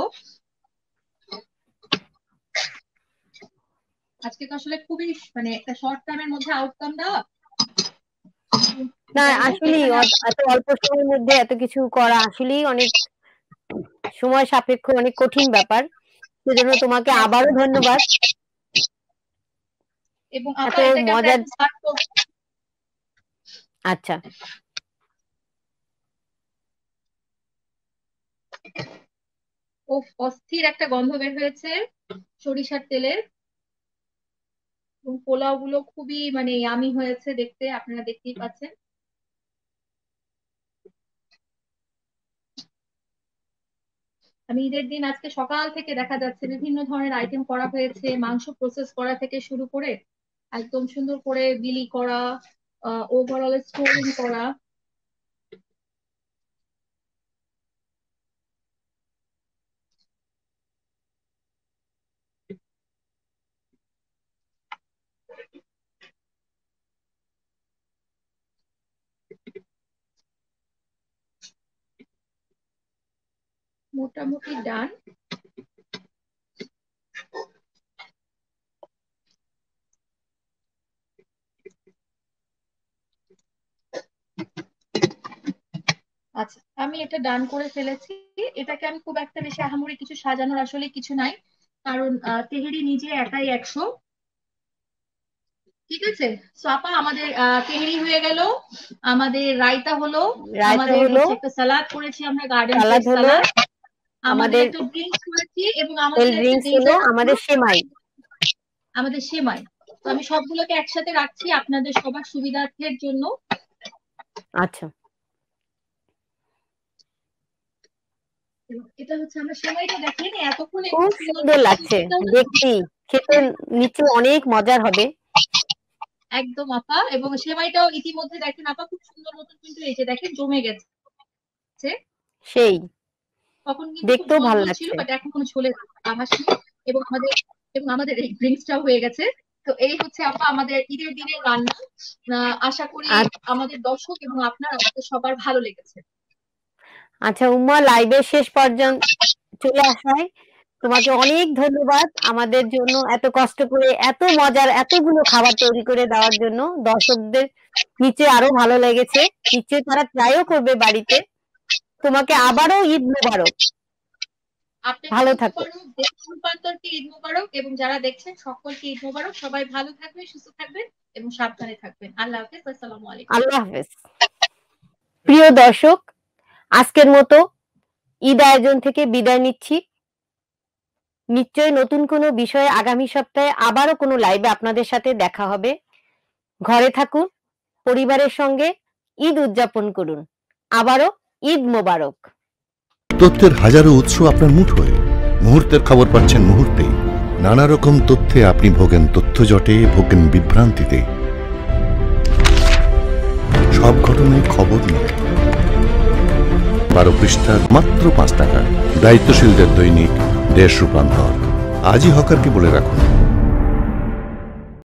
আজকে তো আসলে খুবই একটা শর্ট টাইমের মধ্যে আউটকাম দেওয়া। না যাই হোক, আসলেই এখানে এত অল্প সময়ের মধ্যে এত কিছু করা আসলেই অনেক সময় সাপেক্ষ, অনেক কঠিন ব্যাপার। সেজন্য তোমাকে আবারও একদম। ধন্যবাদ। এবং এত আপা এটাকে আমরা মজার, এখন সার্ভ করবো। আচ্ছা, ও, অস্থির একটা গন্ধ বের হয়েছে সরিষার তেলের। এবং পোলাও গুলো খুবই ইয়ামি হয়েছে দেখতে, আপনারা দেখতেই পাচ্ছেন। আমি ঈদের দিন আজকে সকাল থেকে দেখা যাচ্ছে বিভিন্ন ধরনের আইটেম করা হয়েছে, মাংস প্রসেস করা থেকে শুরু করে একদম সুন্দর করে বিলি করা, ওভারঅল স্টোরিং করা। মোটামুটি ডান। আচ্ছা, আমি এটা ডান করে ফেলেছি। এটাকে আমি খুব একটা বেশি আহামরি কিছু সাজানোর আসলে কিছু নাই, কারণ তেহেরি নিজে একাই 100। ঠিক আছে, সো আপা আমাদের তেহেরি হয়ে গেল, আমাদের রায়তা হলো, রায়তা আমাদের হলো, হচ্ছে একটা সালাদ করেছি আমরা, গার্ডেন সালাদ ফ্রেশ হলো, সালাদ, আমাদের আমাদের একটা ড্রিঙ্কস করেছি, এবং কোল্ড আমাদের একটা ড্রিঙ্কস হলো, ডেজার্ট আমাদের সেমাই। আমাদের সেমাই। তো আমি সবগুলোকে একসাথে রাখছি আপনাদের সবার সুবিধার্থের জন্য। আচ্ছা, এটা হচ্ছে আমরা সেমাইটা দেখেন এতক্ষণে খুব সুন্দর লাগছে দেখতে, খেতে নিশ্চয়ই অনেক মজার হবে। একদম আপা, এবং সেমাইটাও ইতিমধ্যে দেখেন আপা খুব সুন্দর মতন কিন্তু এই যে দেখেন জমে গেছে। সেই তখন কিন্তু খুব দেখতেও ঝোল ভালো ঝোল ছিল, লাগছে। বাট এখন কোনো ঝোলের আভাস নেই। এবং আমাদের এই ড্রিঙ্কসটাও হয়ে গেছে। তো এই হচ্ছে আপা আমাদের ঈদের দিনের রান্না। আশা করি আমাদের দর্শক এবং আপনার আমাদের সবার ভালো লেগেছে। আচ্ছা উম্মা, লাইভের শেষ পর্যন্ত চলে আসায় তোমাকে অনেক ধন্যবাদ, আমাদের জন্য এত কষ্ট করে এত মজার এতগুলো খাবার তৈরি করে দেওয়ার জন্য। দর্শকদের নিশ্চয়ই আরো ভালো লেগেছে, নিশ্চয়ই তারা ট্রাইও করবে বাড়িতে। তোমাকে আবারও ঈদ মোবারক, ভালো থাকো। দেশ রূপান্তরকে ঈদ মোবারক, এবং যারা দেখছেন সকলকে ঈদ মোবারক। সবাই ভালো থাকবেন, সুস্থ থাকবেন এবং সাবধানে থাকবেন। আল্লাহ হাফেজ, আসসালামু আলাইকুম। আল্লাহ হাফেজ। প্রিয় দর্শক, আজকের মতো ঈদ আয়োজন থেকে বিদায় নিচ্ছি। নিশ্চয়ই নতুন কোনো বিষয়ে আগামী সপ্তাহে আবারও কোনো লাইভে আপনাদের সাথে দেখা হবে। ঘরে থাকুন, পরিবারের সঙ্গে ঈদ উদযাপন করুন। আবারও ঈদ মোবারক। তথ্যের হাজারো উৎস আপনার মুঠোয়, মুহূর্তের খবর পাচ্ছেন মুহূর্তেই। নানা রকম তথ্যে আপনি ভোগেন তথ্য জটে, ভোগেন বিভ্রান্তিতে। সব ঘটনায় খবর নেই 12 পৃষ্ঠার মাত্র 5 টাকা। দায়িত্বশীলদের দৈনিক দেশ রূপান্তর। আজই হকারকে বলে রাখুন।